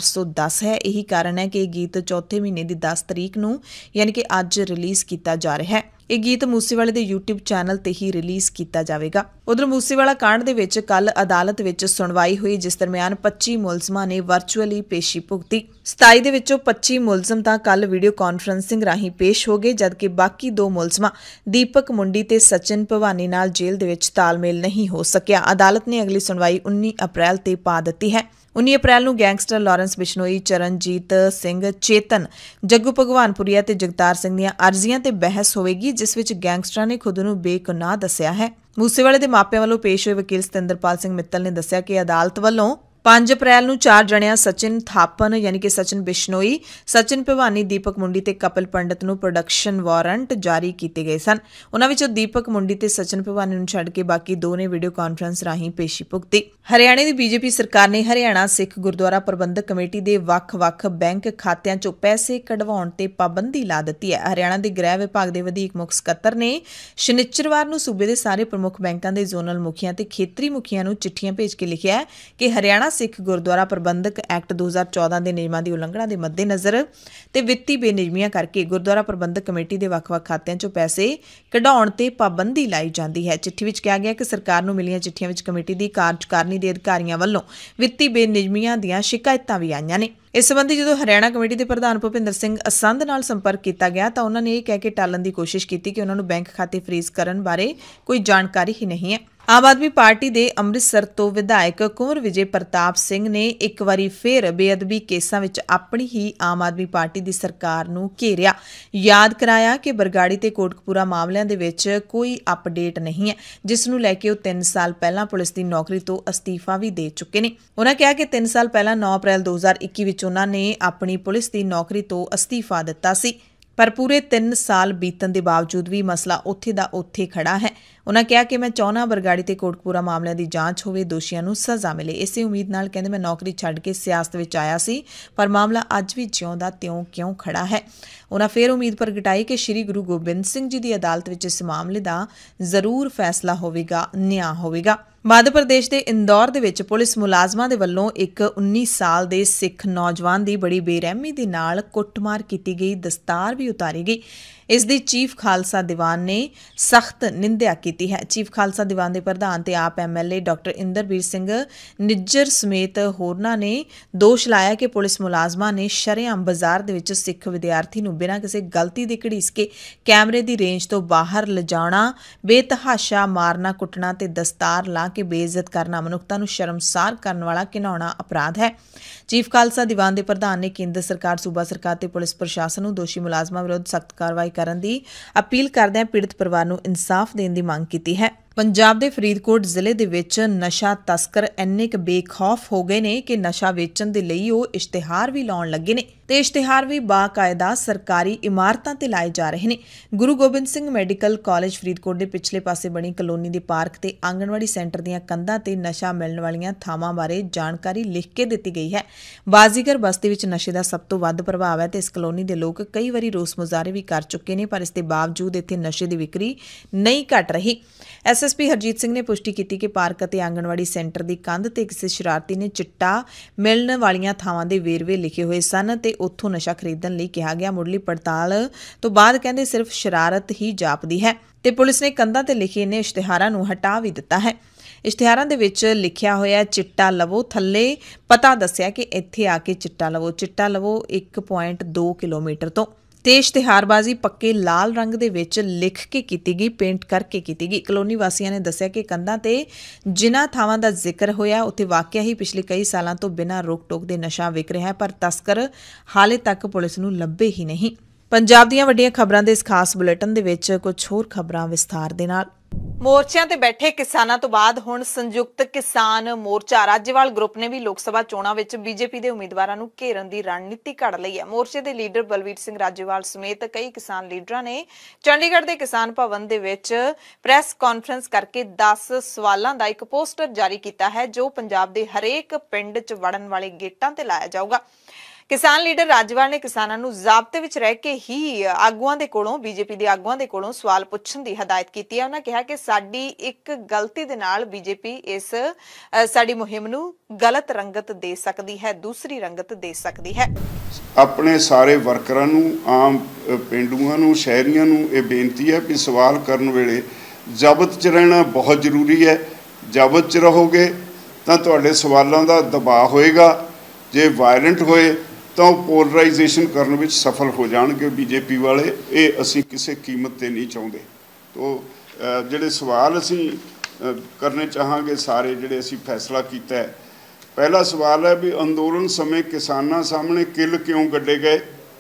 410 ਹੈ। ਇਹੀ ਕਾਰਨ ਹੈ ਕਿ ਇਹ ਗੀਤ ਚੌਥੇ ਮਹੀਨੇ ਦੀ 10 ਤਰੀਕ ਨੂੰ ਯਾਨੀ ਕਿ ਅੱਜ ਰਿਲੀਜ਼ ਕੀਤਾ ਜਾ ਰਿਹਾ ਹੈ। ਇਹ ਗੀਤ ਮੂਸੇਵਾਲੇ ਦੇ YouTube ਚੈਨਲ ਤੇ ਹੀ ਰਿਲੀਜ਼ ਕੀਤਾ ਜਾਵੇਗਾ। ਉਧਰ ਮੂਸੇਵਾਲਾ ਕਾਂਡ ਦੇ ਵਿੱਚ ਕੱਲ ਅਦਾਲਤ ਵਿੱਚ ਸੁਣਵਾਈ ਹੋਈ, ਜਿਸ ਦਰਮਿਆਨ 25 ਮੁਲਜ਼ਮਾਂ ਨੇ ਵਰਚੁਅਲੀ ਪੇਸ਼ੀ ਭੁਗਤੀ। 27 ਦੇ ਵਿੱਚੋਂ 25 ਮੁਲਜ਼ਮ ਤਾਂ ਕੱਲ ਵੀਡੀਓ ਕਾਨਫਰੰਸਿੰਗ ਰਾਹੀਂ ਪੇਸ਼ ਹੋ ਗਏ, ਜਦਕਿ ਬਾਕੀ 2 ਮੁਲਜ਼ਮਾਂ ਦੀਪਕ ਮੁੰਡੀ ਤੇ ਸਚਿਨ ਭਵਾਨੀ ਨਾਲ ਜੇਲ੍ਹ ਦੇ ਵਿੱਚ ਤਾਲਮੇਲ ਨਹੀਂ ਹੋ ਸਕਿਆ। ਅਦਾਲਤ ਨੇ ਅਗਲੀ ਸੁਣਵਾਈ 19 ਅਪ੍ਰੈਲ ਤੇ ਪਾ ਦਿੱਤੀ ਹੈ। 19 ਅਪ੍ਰੈਲ ਨੂੰ ਗੈਂਗਸਟਰ ਲਾਰੈਂਸ ਬਿਸ਼ਨੋਈ, ਚਰਨਜੀਤ ਸਿੰਘ ਚੇਤਨ, ਜੱਗੂ ਭਗਵਾਨਪੁਰੀਆ ਤੇ ਜਗਤਾਰ ਸਿੰਘ ਦੀਆਂ ਅਰਜ਼ੀਆਂ ਤੇ ਬਹਿਸ ਹੋਵੇਗੀ, ਜਿਸ ਵਿੱਚ ਗੈਂਗਸਟਰਾਂ ਨੇ ਖੁਦ ਨੂੰ ਬੇਗੁਨਾਹ ਦੱਸਿਆ ਹੈ। ਮੂਸੇਵਾਲੇ ਦੇ ਮਾਪਿਆਂ ਵੱਲੋਂ ਪੇਸ਼ ਹੋਏ ਵਕੀਲ ਸਤਿੰਦਰਪਾਲ ਸਿੰਘ ਮਿੱਤਲ ਨੇ ਦੱਸਿਆ ਕਿ ਅਦਾਲਤ ਵੱਲੋਂ 5 ਅਪ੍ਰੈਲ ਨੂੰ 4 ਜਣਿਆਂ ਸਚਿਨ ਥਾਪਨ ਯਾਨੀ ਕਿ ਸਚਿਨ ਬਿਸ਼ਨੋਈ, ਸਚਿਨ ਭਵਾਨੀ, ਦੀਪਕ ਮੁੰਡੀ ਤੇ ਕਪਿਲ ਪੰਡਤ ਨੂੰ ਪ੍ਰੋਡਕਸ਼ਨ ਵਾਰੰਟ ਜਾਰੀ ਕੀਤੇ ਗਏ ਸਨ। ਉਹਨਾਂ ਵਿੱਚੋਂ ਦੀਪਕ ਮੁੰਡੀ ਤੇ ਸਚਿਨ ਭਵਾਨੀ ਨੂੰ ਛੱਡ ਕੇ ਬਾਕੀ 2 ਨੇ ਵੀਡੀਓ ਕਾਨਫਰੰਸ ਰਾਹੀਂ ਪੇਸ਼ੀ ਭੁਗਤੀ। ਹਰਿਆਣਾ ਦੀ ਬੀਜੇਪੀ ਸਰਕਾਰ ਨੇ ਹਰਿਆਣਾ ਸਿੱਖ ਗੁਰਦੁਆਰਾ ਪ੍ਰਬੰਧਕ ਕਮੇਟੀ ਦੇ ਵੱਖ-ਵੱਖ ਬੈਂਕ ਖਾਤਿਆਂ 'ਚੋਂ ਪੈਸੇ ਕਢਵਾਉਣ ਤੇ ਪਾਬੰਦੀ ਲਾ ਦਿੱਤੀ ਹੈ। ਹਰਿਆਣਾ ਦੇ ਗ੍ਰਹਿ ਵਿਭਾਗ ਦੇ ਵਧੀਕ ਮੁੱਖ ਸਕੱਤਰ ਨੇ ਸ਼ਨੀਚਰਵਾਰ ਨੂੰ ਸੂਬੇ ਦੇ ਸਾਰੇ ਪ੍ਰਮੁੱਖ ਬੈਂਕਾਂ ਦੇ ਜ਼ੋਨਲ ਮੁਖੀਆਂ ਤੇ ਖੇਤਰੀ ਮੁਖੀਆਂ ਨੂੰ ਚਿੱਠੀਆਂ ਭੇਜ ਕੇ ਲਿਖਿਆ ਹੈ ਕਿ ਹਰਿਆਣਾ ਸਿੱਖ ਗੁਰਦੁਆਰਾ ਪ੍ਰਬੰਧਕ ਐਕਟ 2014 ਦੇ ਨਿਯਮਾਂ ਦੀ ਉਲੰਘਣਾ ਦੇ ਮੱਦੇਨਜ਼ਰ ਤੇ ਵਿੱਤੀ ਬੇਨਿਯਮੀਆਂ ਕਰਕੇ ਗੁਰਦੁਆਰਾ ਪ੍ਰਬੰਧਕ ਕਮੇਟੀ ਦੇ ਵੱਖ-ਵੱਖ ਖਾਤਿਆਂ 'ਚੋਂ ਪੈਸੇ ਕਢਾਉਣ ਤੇ ਪਾਬੰਦੀ ਲਾਈ ਜਾਂਦੀ ਹੈ। ਚਿੱਠੀ ਵਿੱਚ ਕਿਹਾ ਗਿਆ ਕਿ ਸਰਕਾਰ ਨੂੰ ਮਿਲੀਆਂ ਚਿੱਠੀਆਂ ਵਿੱਚ ਕਮੇਟੀ ਦੀ ਕਾਰਜਕਾਰਨੀ ਦੇ ਅਧਿਕਾਰੀਆਂ ਵੱਲੋਂ ਵਿੱਤੀ ਬੇਨਿਯਮੀਆਂ ਦੀਆਂ ਸ਼ਿਕਾਇਤਾਂ ਵੀ ਆਈਆਂ ਨੇ। ਇਸ ਸੰਬੰਧੀ ਜਦੋਂ ਹਰਿਆਣਾ ਕਮੇਟੀ ਦੇ ਪ੍ਰਧਾਨ ਭੁਪਿੰਦਰ ਸਿੰਘ ਅਸੰਧ ਨਾਲ ਸੰਪਰਕ ਕੀਤਾ ਗਿਆ ਤਾਂ ਉਹਨਾਂ ਨੇ ਇਹ ਕਹਿ ਕੇ ਟਾਲਣ ਦੀ ਕੋਸ਼ਿਸ਼ ਕੀਤੀ ਕਿ ਉਹਨਾਂ ਨੂੰ ਬੈਂਕ ਖਾਤੇ ਫ੍ਰੀਜ਼ ਕਰਨ ਬਾਰੇ ਕੋਈ ਜਾਣਕਾਰੀ ਹੀ ਨਹੀਂ ਹੈ। ਆਮ ਆਦਮੀ ਪਾਰਟੀ ਦੇ ਅੰਮ੍ਰਿਤਸਰ ਤੋਂ ਵਿਧਾਇਕ ਕੁੰਵਰ ਵਿਜੇ ਪ੍ਰਤਾਪ ਸਿੰਘ ਨੇ ਇੱਕ ਵਾਰੀ ਫਿਰ ਬੇਅਦਬੀ ਕੇਸਾਂ ਵਿੱਚ ਆਪਣੀ ਹੀ ਆਮ ਆਦਮੀ ਪਾਰਟੀ ਦੀ ਸਰਕਾਰ ਨੂੰ ਘੇਰਿਆ। ਯਾਦ ਕਰਾਇਆ ਕਿ ਬਰਗਾੜੀ ਤੇ ਕੋਟਕਪੂਰਾ ਮਾਮਲਿਆਂ ਦੇ ਵਿੱਚ ਕੋਈ ਅਪਡੇਟ ਨਹੀਂ ਹੈ, ਜਿਸ ਨੂੰ ਲੈ ਕੇ ਉਹ 3 ਸਾਲ ਪਹਿਲਾਂ ਪੁਲਿਸ ਦੀ ਨੌਕਰੀ ਤੋਂ ਅਸਤੀਫਾ ਵੀ ਦੇ ਚੁੱਕੇ ਨੇ। ਉਹਨਾਂ ਕਿਹਾ ਕਿ 3 ਸਾਲ ਪਹਿਲਾਂ 9 ਅਪ੍ਰੈਲ 2021 ਵਿੱਚ ਉਹਨਾਂ ਨੇ ਆਪਣੀ ਪੁਲਿਸ ਦੀ ਨੌਕਰੀ ਤੋਂ ਅਸਤੀਫਾ ਦਿੱਤਾ ਸੀ, ਪਰ ਪੂਰੇ 3 ਸਾਲ ਬੀਤਣ ਦੇ ਬਾਵਜੂਦ ਵੀ ਮਸਲਾ ਉੱਥੇ ਦਾ ਉੱਥੇ ਖੜਾ ਹੈ। ਉਹਨਾਂ ਕਿਹਾ ਕਿ ਮੈਂ ਚਾਹੁੰਦਾ ਬਰਗਾੜੀ ਤੇ ਕੋਟਕਪੂਰਾ ਮਾਮਲਿਆਂ ਦੀ ਜਾਂਚ ਹੋਵੇ, ਦੋਸ਼ੀਆਂ ਨੂੰ ਸਜ਼ਾ ਮਿਲੇ। ਇਸੇ ਉਮੀਦ ਨਾਲ ਕਹਿੰਦੇ ਮੈਂ ਨੌਕਰੀ ਛੱਡ ਕੇ ਸਿਆਸਤ ਵਿੱਚ ਆਇਆ ਸੀ, ਪਰ ਮਾਮਲਾ ਅੱਜ ਵੀ ਜਿਉਂ ਦਾ ਤਿਉਂ ਕਿਉਂ ਖੜਾ ਹੈ। ਉਹਨਾਂ ਫਿਰ ਉਮੀਦ ਪ੍ਰਗਟਾਈ ਕਿ ਸ੍ਰੀ ਗੁਰੂ ਗੋਬਿੰਦ ਸਿੰਘ ਜੀ ਦੀ ਅਦਾਲਤ ਵਿੱਚ ਇਸ ਮਾਮਲੇ ਦਾ ਜ਼ਰੂਰ ਫੈਸਲਾ ਹੋਵੇਗਾ, ਨਿਆਂ ਹੋਵੇਗਾ। ਮੱਧ ਪ੍ਰਦੇਸ਼ ਦੇ ਇੰਦੌਰ ਦੇ ਵਿੱਚ ਪੁਲਿਸ ਮੁਲਾਜ਼ਮਾਂ ਦੇ ਵੱਲੋਂ ਇੱਕ 19 ਸਾਲ ਦੇ ਸਿੱਖ ਨੌਜਵਾਨ ਦੀ ਬੜੀ ਬੇਰਹਿਮੀ ਦੇ ਨਾਲ ਕੁੱਟਮਾਰ ਕੀਤੀ ਗਈ, ਦਸਤਾਰ ਵੀ ਉਤਾਰੀ ਗਈ। ਇਸ ਦੀ ਚੀਫ ਖਾਲਸਾ ਦੀਵਾਨ ਨੇ ਸਖਤ ਨਿੰਦਿਆ ਕੀਤੀ ਹੈ। ਚੀਫ ਖਾਲਸਾ ਦੀਵਾਨ ਦੇ ਪ੍ਰਧਾਨ ਤੇ ਆਪ ਐਮਐਲਏ ਡਾਕਟਰ ਇੰਦਰਬੀਰ ਸਿੰਘ ਨਿੱਜਰ ਸਮੇਤ ਹੋਰਨਾਂ ਨੇ ਦੋਸ਼ ਲਾਇਆ ਕਿ ਪੁਲਿਸ ਮੁਲਾਜ਼ਮਾਂ ਨੇ ਸ਼ਰੇਆਮ ਬਾਜ਼ਾਰ ਦੇ ਵਿੱਚ ਸਿੱਖ ਵਿਦਿਆਰਥੀ ਨੂੰ ਬਿਨਾਂ ਕਿਸੇ ਗਲਤੀ ਦੇ ਘੜੀਸ ਕੇ ਕੈਮਰੇ ਦੀ ਰੇਂਜ ਤੋਂ ਬਾਹਰ ਲਿਜਾਣਾ, ਬੇਤਹਾਸ਼ਾ ਮਾਰਨਾ, ਕੁੱਟਣਾ ਤੇ ਦਸਤਾਰ ਲਾ ਕੇ ਬੇਇੱਜ਼ਤ ਕਰਨਾ ਮਨੁੱਖਤਾ ਨੂੰ ਸ਼ਰਮਸਾਰ ਕਰਨ ਵਾਲਾ ਘਿਨਾਉਣਾ ਅਪਰਾਧ ਹੈ। ਚੀਫ ਖਾਲਸਾ ਦੀਵਾਨ ਦੇ ਪ੍ਰਧਾਨ ਨੇ ਕੇਂਦਰ ਸਰਕਾਰ, ਸੂਬਾ ਸਰਕਾਰ ਤੇ ਪੁਲਿਸ ਪ੍ਰਸ਼ਾਸਨ ਨੂੰ ਦੋਸ਼ੀ ਮੁਲਾਜ਼ਮਾਂ ਵਿਰੁੱਧ ਸਖਤ ਕਾਰਵਾਈ ਕਰਨ ਦੀ ਅਪੀਲ ਕਰਦਿਆਂ ਪੀੜਤ ਪਰਿਵਾਰ ਨੂੰ ਇਨਸਾਫ ਦੇਣ ਦੀ ਮੰਗ ਕੀਤੀ ਹੈ। ਪੰਜਾਬ ਦੇ ਫਰੀਦਕੋਟ ਜ਼ਿਲ੍ਹੇ ਦੇ ਵਿੱਚ ਨਸ਼ਾ ਤਸਕਰ ਇੰਨੇ ਕੁ ਬੇਖੌਫ ਹੋ ਗਏ ਨੇ ਕਿ ਨਸ਼ਾ ਵੇਚਣ ਦੇ ਲਈ ਉਹ ਇਸ਼ਤਿਹਾਰ ਵੀ ਲਾਉਣ ਲੱਗੇ ਨੇ ਤੇ ਇਸ਼ਤਿਹਾਰ ਵੀ ਬਾਕਾਇਦਾ ਸਰਕਾਰੀ ਇਮਾਰਤਾਂ ਤੇ ਲਾਏ ਜਾ ਰਹੇ ਨੇ। ਗੁਰੂ ਗੋਬਿੰਦ ਸਿੰਘ ਮੈਡੀਕਲ ਕਾਲਜ ਫਰੀਦਕੋਟ ਦੇ ਪਿਛਲੇ ਪਾਸੇ ਬਣੀ ਕਲੋਨੀ ਦੇ ਪਾਰਕ ਤੇ ਆਂਗਣਵਾੜੀ ਸੈਂਟਰ ਦੀਆਂ ਕੰਧਾਂ ਤੇ ਨਸ਼ਾ ਮਿਲਣ ਵਾਲੀਆਂ ਥਾਵਾਂ ਬਾਰੇ ਜਾਣਕਾਰੀ ਲਿਖ ਕੇ ਦਿੱਤੀ ਗਈ ਹੈ। ਬਾਜ਼ੀਗਰ ਬਸਤੀ ਵਿੱਚ ਨਸ਼ੇ ਦਾ ਸਭ ਤੋਂ ਵੱਧ ਪ੍ਰਭਾਵ ਹੈ ਤੇ ਇਸ ਕਲੋਨੀ ਦੇ ਲੋਕ ਕਈ ਵਾਰੀ ਰੋਸ ਮੁਜ਼ਾਹਰੇ ਵੀ ਕਰ ਚੁੱਕੇ ਨੇ, ਪਰ ਇਸ ਦੇ ਬਾਵਜੂਦ ਇੱਥੇ ਨਸ਼ੇ ਦੀ ਵਿਕਰੀ ਨਹੀਂ ਘਟ ਰਹੀ। ਐਸਐਸਪੀ ਹਰਜੀਤ ਸਿੰਘ ਨੇ ਪੁਸ਼ਟੀ ਕੀਤੀ ਕਿ ਪਾਰਕ ਅਤੇ ਆਂਗਣਵਾੜੀ ਸੈਂਟਰ ਦੀ ਕੰਧ ਤੇ ਕਿਸੇ ਸ਼ਰਾਰਤੀ ਨੇ ਚਿੱਟਾ ਮਿਲਣ ਵਾਲੀਆਂ ਥਾਵਾਂ ਦੇ ਵੇਰਵੇ ਲਿਖੇ ਹੋਏ ਸਨ ਤੇ ਉੱਥੋਂ ਨਸ਼ਾ ਖਰੀਦਣ ਲਈ ਕਿਹਾ ਗਿਆ। ਮੁੱਢਲੀ ਪੜਤਾਲ ਤੋਂ ਬਾਅਦ ਕਹਿੰਦੇ ਸਿਰਫ ਸ਼ਰਾਰਤ ਹੀ ਜਾਪਦੀ ਹੈ ਤੇ ਪੁਲਿਸ ਨੇ ਕੰਧਾਂ ਤੇ ਲਿਖੇ ਨੇ ਇਸ਼ਤਿਹਾਰਾਂ ਨੂੰ ਹਟਾ ਵੀ ਦਿੱਤਾ ਹੈ। ਇਸ਼ਤਿਹਾਰਾਂ ਦੇ ਵਿੱਚ ਲਿਖਿਆ ਹੋਇਆ ਚਿੱਟਾ ਲਵੋ, ਥੱਲੇ ਪਤਾ ਦੱਸਿਆ ਕਿ ਇੱਥੇ ਆ ਕੇ ਚਿੱਟਾ ਲਵੋ 1.2 ਕਿਲੋਮੀਟਰ ਤੋਂ। ਤੇ ਇਸ਼ਤਿਹਾਰਬਾਜ਼ੀ ਪੱਕੇ ਲਾਲ ਰੰਗ ਦੇ ਵਿੱਚ ਲਿਖ ਕੇ ਕੀਤੀ ਗਈ, ਪੇਂਟ ਕਰਕੇ ਕੀਤੀ ਗਈ। ਕਲੋਨੀ ਵਾਸੀਆਂ ਨੇ ਦੱਸਿਆ ਕਿ ਕੰਧਾਂ ਤੇ ਜਿਨ੍ਹਾਂ ਥਾਵਾਂ ਦਾ ਜ਼ਿਕਰ ਹੋਇਆ ਉੱਥੇ ਵਾਕਿਆ ਹੀ ਪਿਛਲੇ ਕਈ ਸਾਲਾਂ ਤੋਂ ਬਿਨਾਂ ਰੋਕ-ਟੋਕ ਦੇ ਨਸ਼ਾ ਵਿਕ ਰਿਹਾ ਹੈ, ਪਰ ਤਸਕਰ ਹਾਲੇ ਤੱਕ ਪੁਲਿਸ ਨੂੰ ਲੱਭੇ ਹੀ ਨਹੀਂ। ਪੰਜਾਬ ਦੀਆਂ ਵੱਡੀਆਂ ਖਬਰਾਂ ਦੇ ਇਸ ਖਾਸ ਬੁਲੇਟਿਨ ਦੇ ਵਿੱਚ ਕੁਝ ਹੋਰ ਖਬਰਾਂ ਵਿਸਥਾਰ ਦੇ ਨਾਲ। ਮੋਰਚਿਆਂ ਤੇ ਬੈਠੇ ਕਿਸਾਨਾਂ ਤੋਂ ਬਾਅਦ ਹੁਣ ਸੰਯੁਕਤ ਕਿਸਾਨ ਮੋਰਚਾ ਰਾਜੇਵਾਲ ਗਰੁੱਪ ਨੇ ਵੀ ਲੋਕ ਸਭਾ ਚੋਣਾਂ ਵਿੱਚ ਬੀਜੇਪੀ ਦੇ ਉਮੀਦਵਾਰਾਂ ਨੂੰ ਘੇਰਨ ਦੀ ਰਣਨੀਤੀ ਘੜ ਲਈ ਹੈ। ਮੋਰਚੇ ਦੇ ਲੀਡਰ ਬਲਵੀਰ ਸਿੰਘ ਰਾਜੇਵਾਲ ਸਮੇਤ ਕਈ ਕਿਸਾਨ ਲੀਡਰਾਂ ਨੇ ਚੰਡੀਗੜ੍ਹ ਦੇ ਕਿਸਾਨ ਭਵਨ ਦੇ ਵਿੱਚ ਪ੍ਰੈਸ ਕਾਨਫਰੰਸ ਕਰਕੇ 10 ਸਵਾਲਾਂ ਦਾ ਇੱਕ ਪੋਸਟਰ ਜਾਰੀ ਕੀਤਾ ਹੈ, ਜੋ ਪੰਜਾਬ ਦੇ ਹਰੇਕ ਪਿੰਡ 'ਚ ਵੜਨ ਵਾਲੇ ਗੇਟਾਂ ਤੇ ਲਾਇਆ ਜਾਊਗਾ। ਕਿਸਾਨ ਲੀਡਰ ਰਾਜੇਵਾਲ ਨੇ ਕਿਸਾਨਾਂ ਨੂੰ ਜ਼ਾਬਤੇ ਵਿੱਚ ਰਹਿ ਕੇ ਹੀ ਆਗੂਆਂ ਦੇ ਕੋਲੋਂ, ਬੀਜੇਪੀ ਦੇ ਆਗੂਆਂ ਦੇ ਕੋਲੋਂ ਸਵਾਲ ਪੁੱਛਣ ਦੀ ਹਦਾਇਤ ਕੀਤੀ ਹੈ। ਉਹਨਾਂ ਕਿਹਾ ਕਿ ਸਾਡੀ ਇੱਕ ਗਲਤੀ ਦੇ ਨਾਲ ਬੀਜੇਪੀ ਇਸ ਸਾਡੀ ਮੁਹਿੰਮ ਨੂੰ ਗਲਤ ਰੰਗਤ ਦੇ ਸਕਦੀ ਹੈ, ਦੂਸਰੀ ਰੰਗਤ ਦੇ ਸਕਦੀ ਹੈ। ਆਪਣੇ ਸਾਰੇ ਵਰਕਰਾਂ ਨੂੰ, ਆਮ ਪਿੰਡੂਆਂ ਨੂੰ, ਸ਼ਹਿਰੀਆਂ ਨੂੰ ਇਹ ਬੇਨਤੀ ਹੈ ਕਿ ਸਵਾਲ ਕਰਨ ਵੇਲੇ ਜ਼ਾਬਤ 'ਚ ਰਹਿਣਾ ਬਹੁਤ ਜ਼ਰੂਰੀ ਹੈ। ਜ਼ਾਬਤ 'ਚ ਰਹੋਗੇ ਤਾਂ ਤੁਹਾਡੇ ਸਵਾਲਾਂ ਦਾ ਦਬਾਅ ਹੋਏਗਾ। ਜੇ ਵਾਇਲੈਂਟ ਹੋਏ ਤਾਂ ਉਹ ਪੋਲਰਾਈਜੇਸ਼ਨ ਕਰਨ ਵਿੱਚ ਸਫਲ ਹੋ ਜਾਣਗੇ ਬੀਜੇਪੀ ਵਾਲੇ। ਇਹ ਅਸੀਂ ਕਿਸੇ ਕੀਮਤ 'ਤੇ ਨਹੀਂ ਚਾਹੁੰਦੇ। ਤੋ ਜਿਹੜੇ ਸਵਾਲ ਅਸੀਂ ਕਰਨੇ ਚਾਹਾਂਗੇ, ਸਾਰੇ ਜਿਹੜੇ ਅਸੀਂ ਫੈਸਲਾ ਕੀਤਾ ਹੈ। ਪਹਿਲਾ ਸਵਾਲ ਹੈ ਵੀ ਅੰਦੋਲਨ ਸਮੇਂ ਕਿਸਾਨਾਂ ਸਾਹਮਣੇ ਕਿੱਲ ਕਿਉਂ ਗੱਡੇ ਗਏ,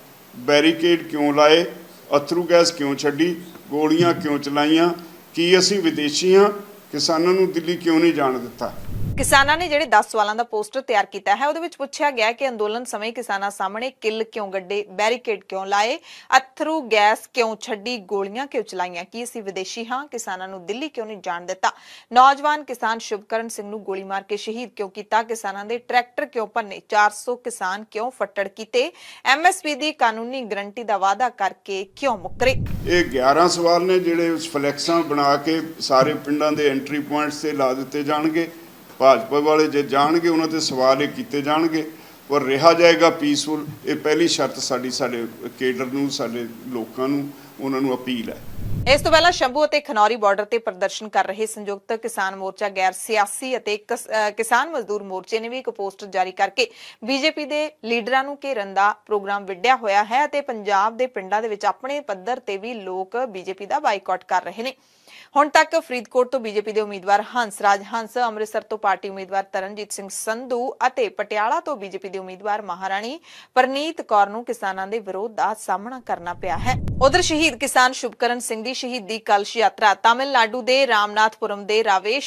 ਬੈਰੀਕੇਡ ਕਿਉਂ ਲਾਏ, ਅਥਰੂ ਗੈਸ ਕਿਉਂ ਛੱਡੀ, ਗੋਲੀਆਂ ਕਿਉਂ ਚਲਾਈਆਂ, ਕੀ ਅਸੀਂ ਵਿਦੇਸ਼ੀ ਹਾਂ, ਕਿਸਾਨਾਂ ਨੂੰ ਦਿੱਲੀ ਕਿਉਂ ਨਹੀਂ ਜਾਣ ਦਿੱਤਾ। ਕਿਸਾਨਾਂ ਨੇ ਜਿਹੜੇ 10 ਸਵਾਲਾਂ ਦਾ ਪੋਸਟਰ ਤਿਆਰ ਕੀਤਾ ਹੈ, ਉਹਦੇ ਵਿੱਚ ਪੁੱਛਿਆ ਗਿਆ ਕਿ ਅੰਦੋਲਨ ਸਮੇਂ ਕਿਸਾਨਾਂ ਸਾਹਮਣੇ ਕਿੱਲ ਕਿਉਂ ਗੱਡੇ, ਬੈਰੀਕੇਡ ਕਿਉਂ ਲਾਏ, ਅਥਰੂ ਗੈਸ ਕਿਉਂ ਛੱਡੀ, ਗੋਲੀਆਂ ਕਿਉਂ ਚਲਾਈਆਂ, ਕੀ ਅਸੀਂ ਵਿਦੇਸ਼ੀ ਹਾਂ, ਕਿਸਾਨਾਂ ਨੂੰ ਦਿੱਲੀ ਕਿਉਂ ਨਹੀਂ ਜਾਣ ਦਿੱਤਾ, ਨੌਜਵਾਨ ਕਿਸਾਨ ਸ਼ੁਭਕਰਨ ਸਿੰਘ ਨੂੰ ਗੋਲੀ ਮਾਰ ਕੇ ਸ਼ਹੀਦ ਕਿਉਂ ਕੀਤਾ, ਕਿਸਾਨਾਂ ਦੇ ਟਰੈਕਟਰ ਕਿਉਂ ਭੰਨੇ, 400 ਕਿਸਾਨ ਕਿਉਂ ਫੱਟੜ ਕੀਤੇ, ਐਮਐਸਪੀ ਦੀ ਕਾਨੂੰਨੀ ਗਰੰਟੀ ਦਾ ਵਾਅਦਾ ਕਰਕੇ ਕਿਉਂ ਮੁੱਕਰੇ। ਇਹ 11 ਸਵਾਲ ਨੇ ਜਿਹੜੇ ਫਲੈਕਸਾਂ ਬਣਾ ਕੇ ਸਾਰੇ ਪਿੰਡਾਂ ਦੇ ਐਂਟਰੀ ਪੁਆਇੰਟਸ ਤੇ ਲਾ ਦਿੱਤੇ ਜਾਣਗੇ। ਭਾਜਪਾ ਵਾਲੇ ਜੇ ਜਾਣਗੇ ਉਹਨਾਂ ਤੇ ਸਵਾਲ ਇਹ ਕੀਤੇ ਜਾਣਗੇ, ਪਰ ਰਿਹਾ ਜਾਏਗਾ ਪੀਸਫੁਲ। ਇਹ ਪਹਿਲੀ ਸ਼ਰਤ ਸਾਡੀ ਸਾਡੇ ਕੇਡਰ ਨੂੰ, ਸਾਡੇ ਲੋਕਾਂ ਨੂੰ, ਉਹਨਾਂ ਨੂੰ ਅਪੀਲ ਹੈ। ਇਸ ਤੋਂ ਪਹਿਲਾਂ ਸ਼ੰਭੂ ਅਤੇ ਖਨੌਰੀ ਬਾਰਡਰ ਤੇ ਪ੍ਰਦਰਸ਼ਨ ਕਰ ਰਹੇ ਸੰਯੁਕਤ ਕਿਸਾਨ ਮੋਰਚਾ, ਗੈਰ ਸਿਆਸੀ ਅਤੇ ਕਿਸਾਨ ਮਜ਼ਦੂਰ ਮੋਰਚੇ ਨੇ ਵੀ ਇੱਕ ਪੋਸਟਰ ਜਾਰੀ ਕਰਕੇ ਬੀਜੇਪੀ ਦੇ ਲੀਡਰਾਂ ਨੂੰ ਘੇਰਨ ਦਾ ਪ੍ਰੋਗਰਾਮ ਵਿੱਢਿਆ ਹੋਇਆ ਹੈ ਅਤੇ ਪੰਜਾਬ ਦੇ ਪਿੰਡਾਂ ਦੇ ਵਿੱਚ ਆਪਣੇ ਪੱਧਰ ਤੇ ਵੀ ਲੋਕ ਬੀਜੇਪੀ ਦਾ ਬਾਈਕਾਟ ਕਰ ਰਹੇ ਨੇ। ਹੁਣ ਤੱਕ ਫਰੀਦਕੋਟ ਤੋਂ ਬੀਜੇਪੀ ਦੇ ਉਮੀਦਵਾਰ ਹੰਸਰਾਜ ਹੰਸ, ਅੰਮ੍ਰਿਤਸਰ ਤੋਂ ਪਾਰਟੀ ਉਮੀਦਵਾਰ ਤਰਨਜੀਤ ਸਿੰਘ ਸੰਧੂ ਅਤੇ ਪਟਿਆਲਾ ਤੋਂ ਬੀਜੇਪੀ ਦੇ ਉਮੀਦਵਾਰ ਮਹਾਰਾਣੀ ਪ੍ਰਨੀਤ ਕੌਰ ਨੂੰ ਕਿਸਾਨਾਂ ਦੇ ਵਿਰੋਧ ਦਾ ਸਾਹਮਣਾ ਕਰਨਾ ਪਿਆ ਹੈ। ਉਧਰ ਸ਼ਹੀਦ ਕਿਸਾਨ ਸ਼ੁਭਕਰਨ ਸਿੰਘ ਦੀ ਸ਼ਹੀਦੀ ਕਲਸ਼ ਯਾਤਰਾ ਤਾਮਿਲਨਾਡੂ ਦੇ ਰਾਮਨਾਥਪੁਰਮ ਦੇ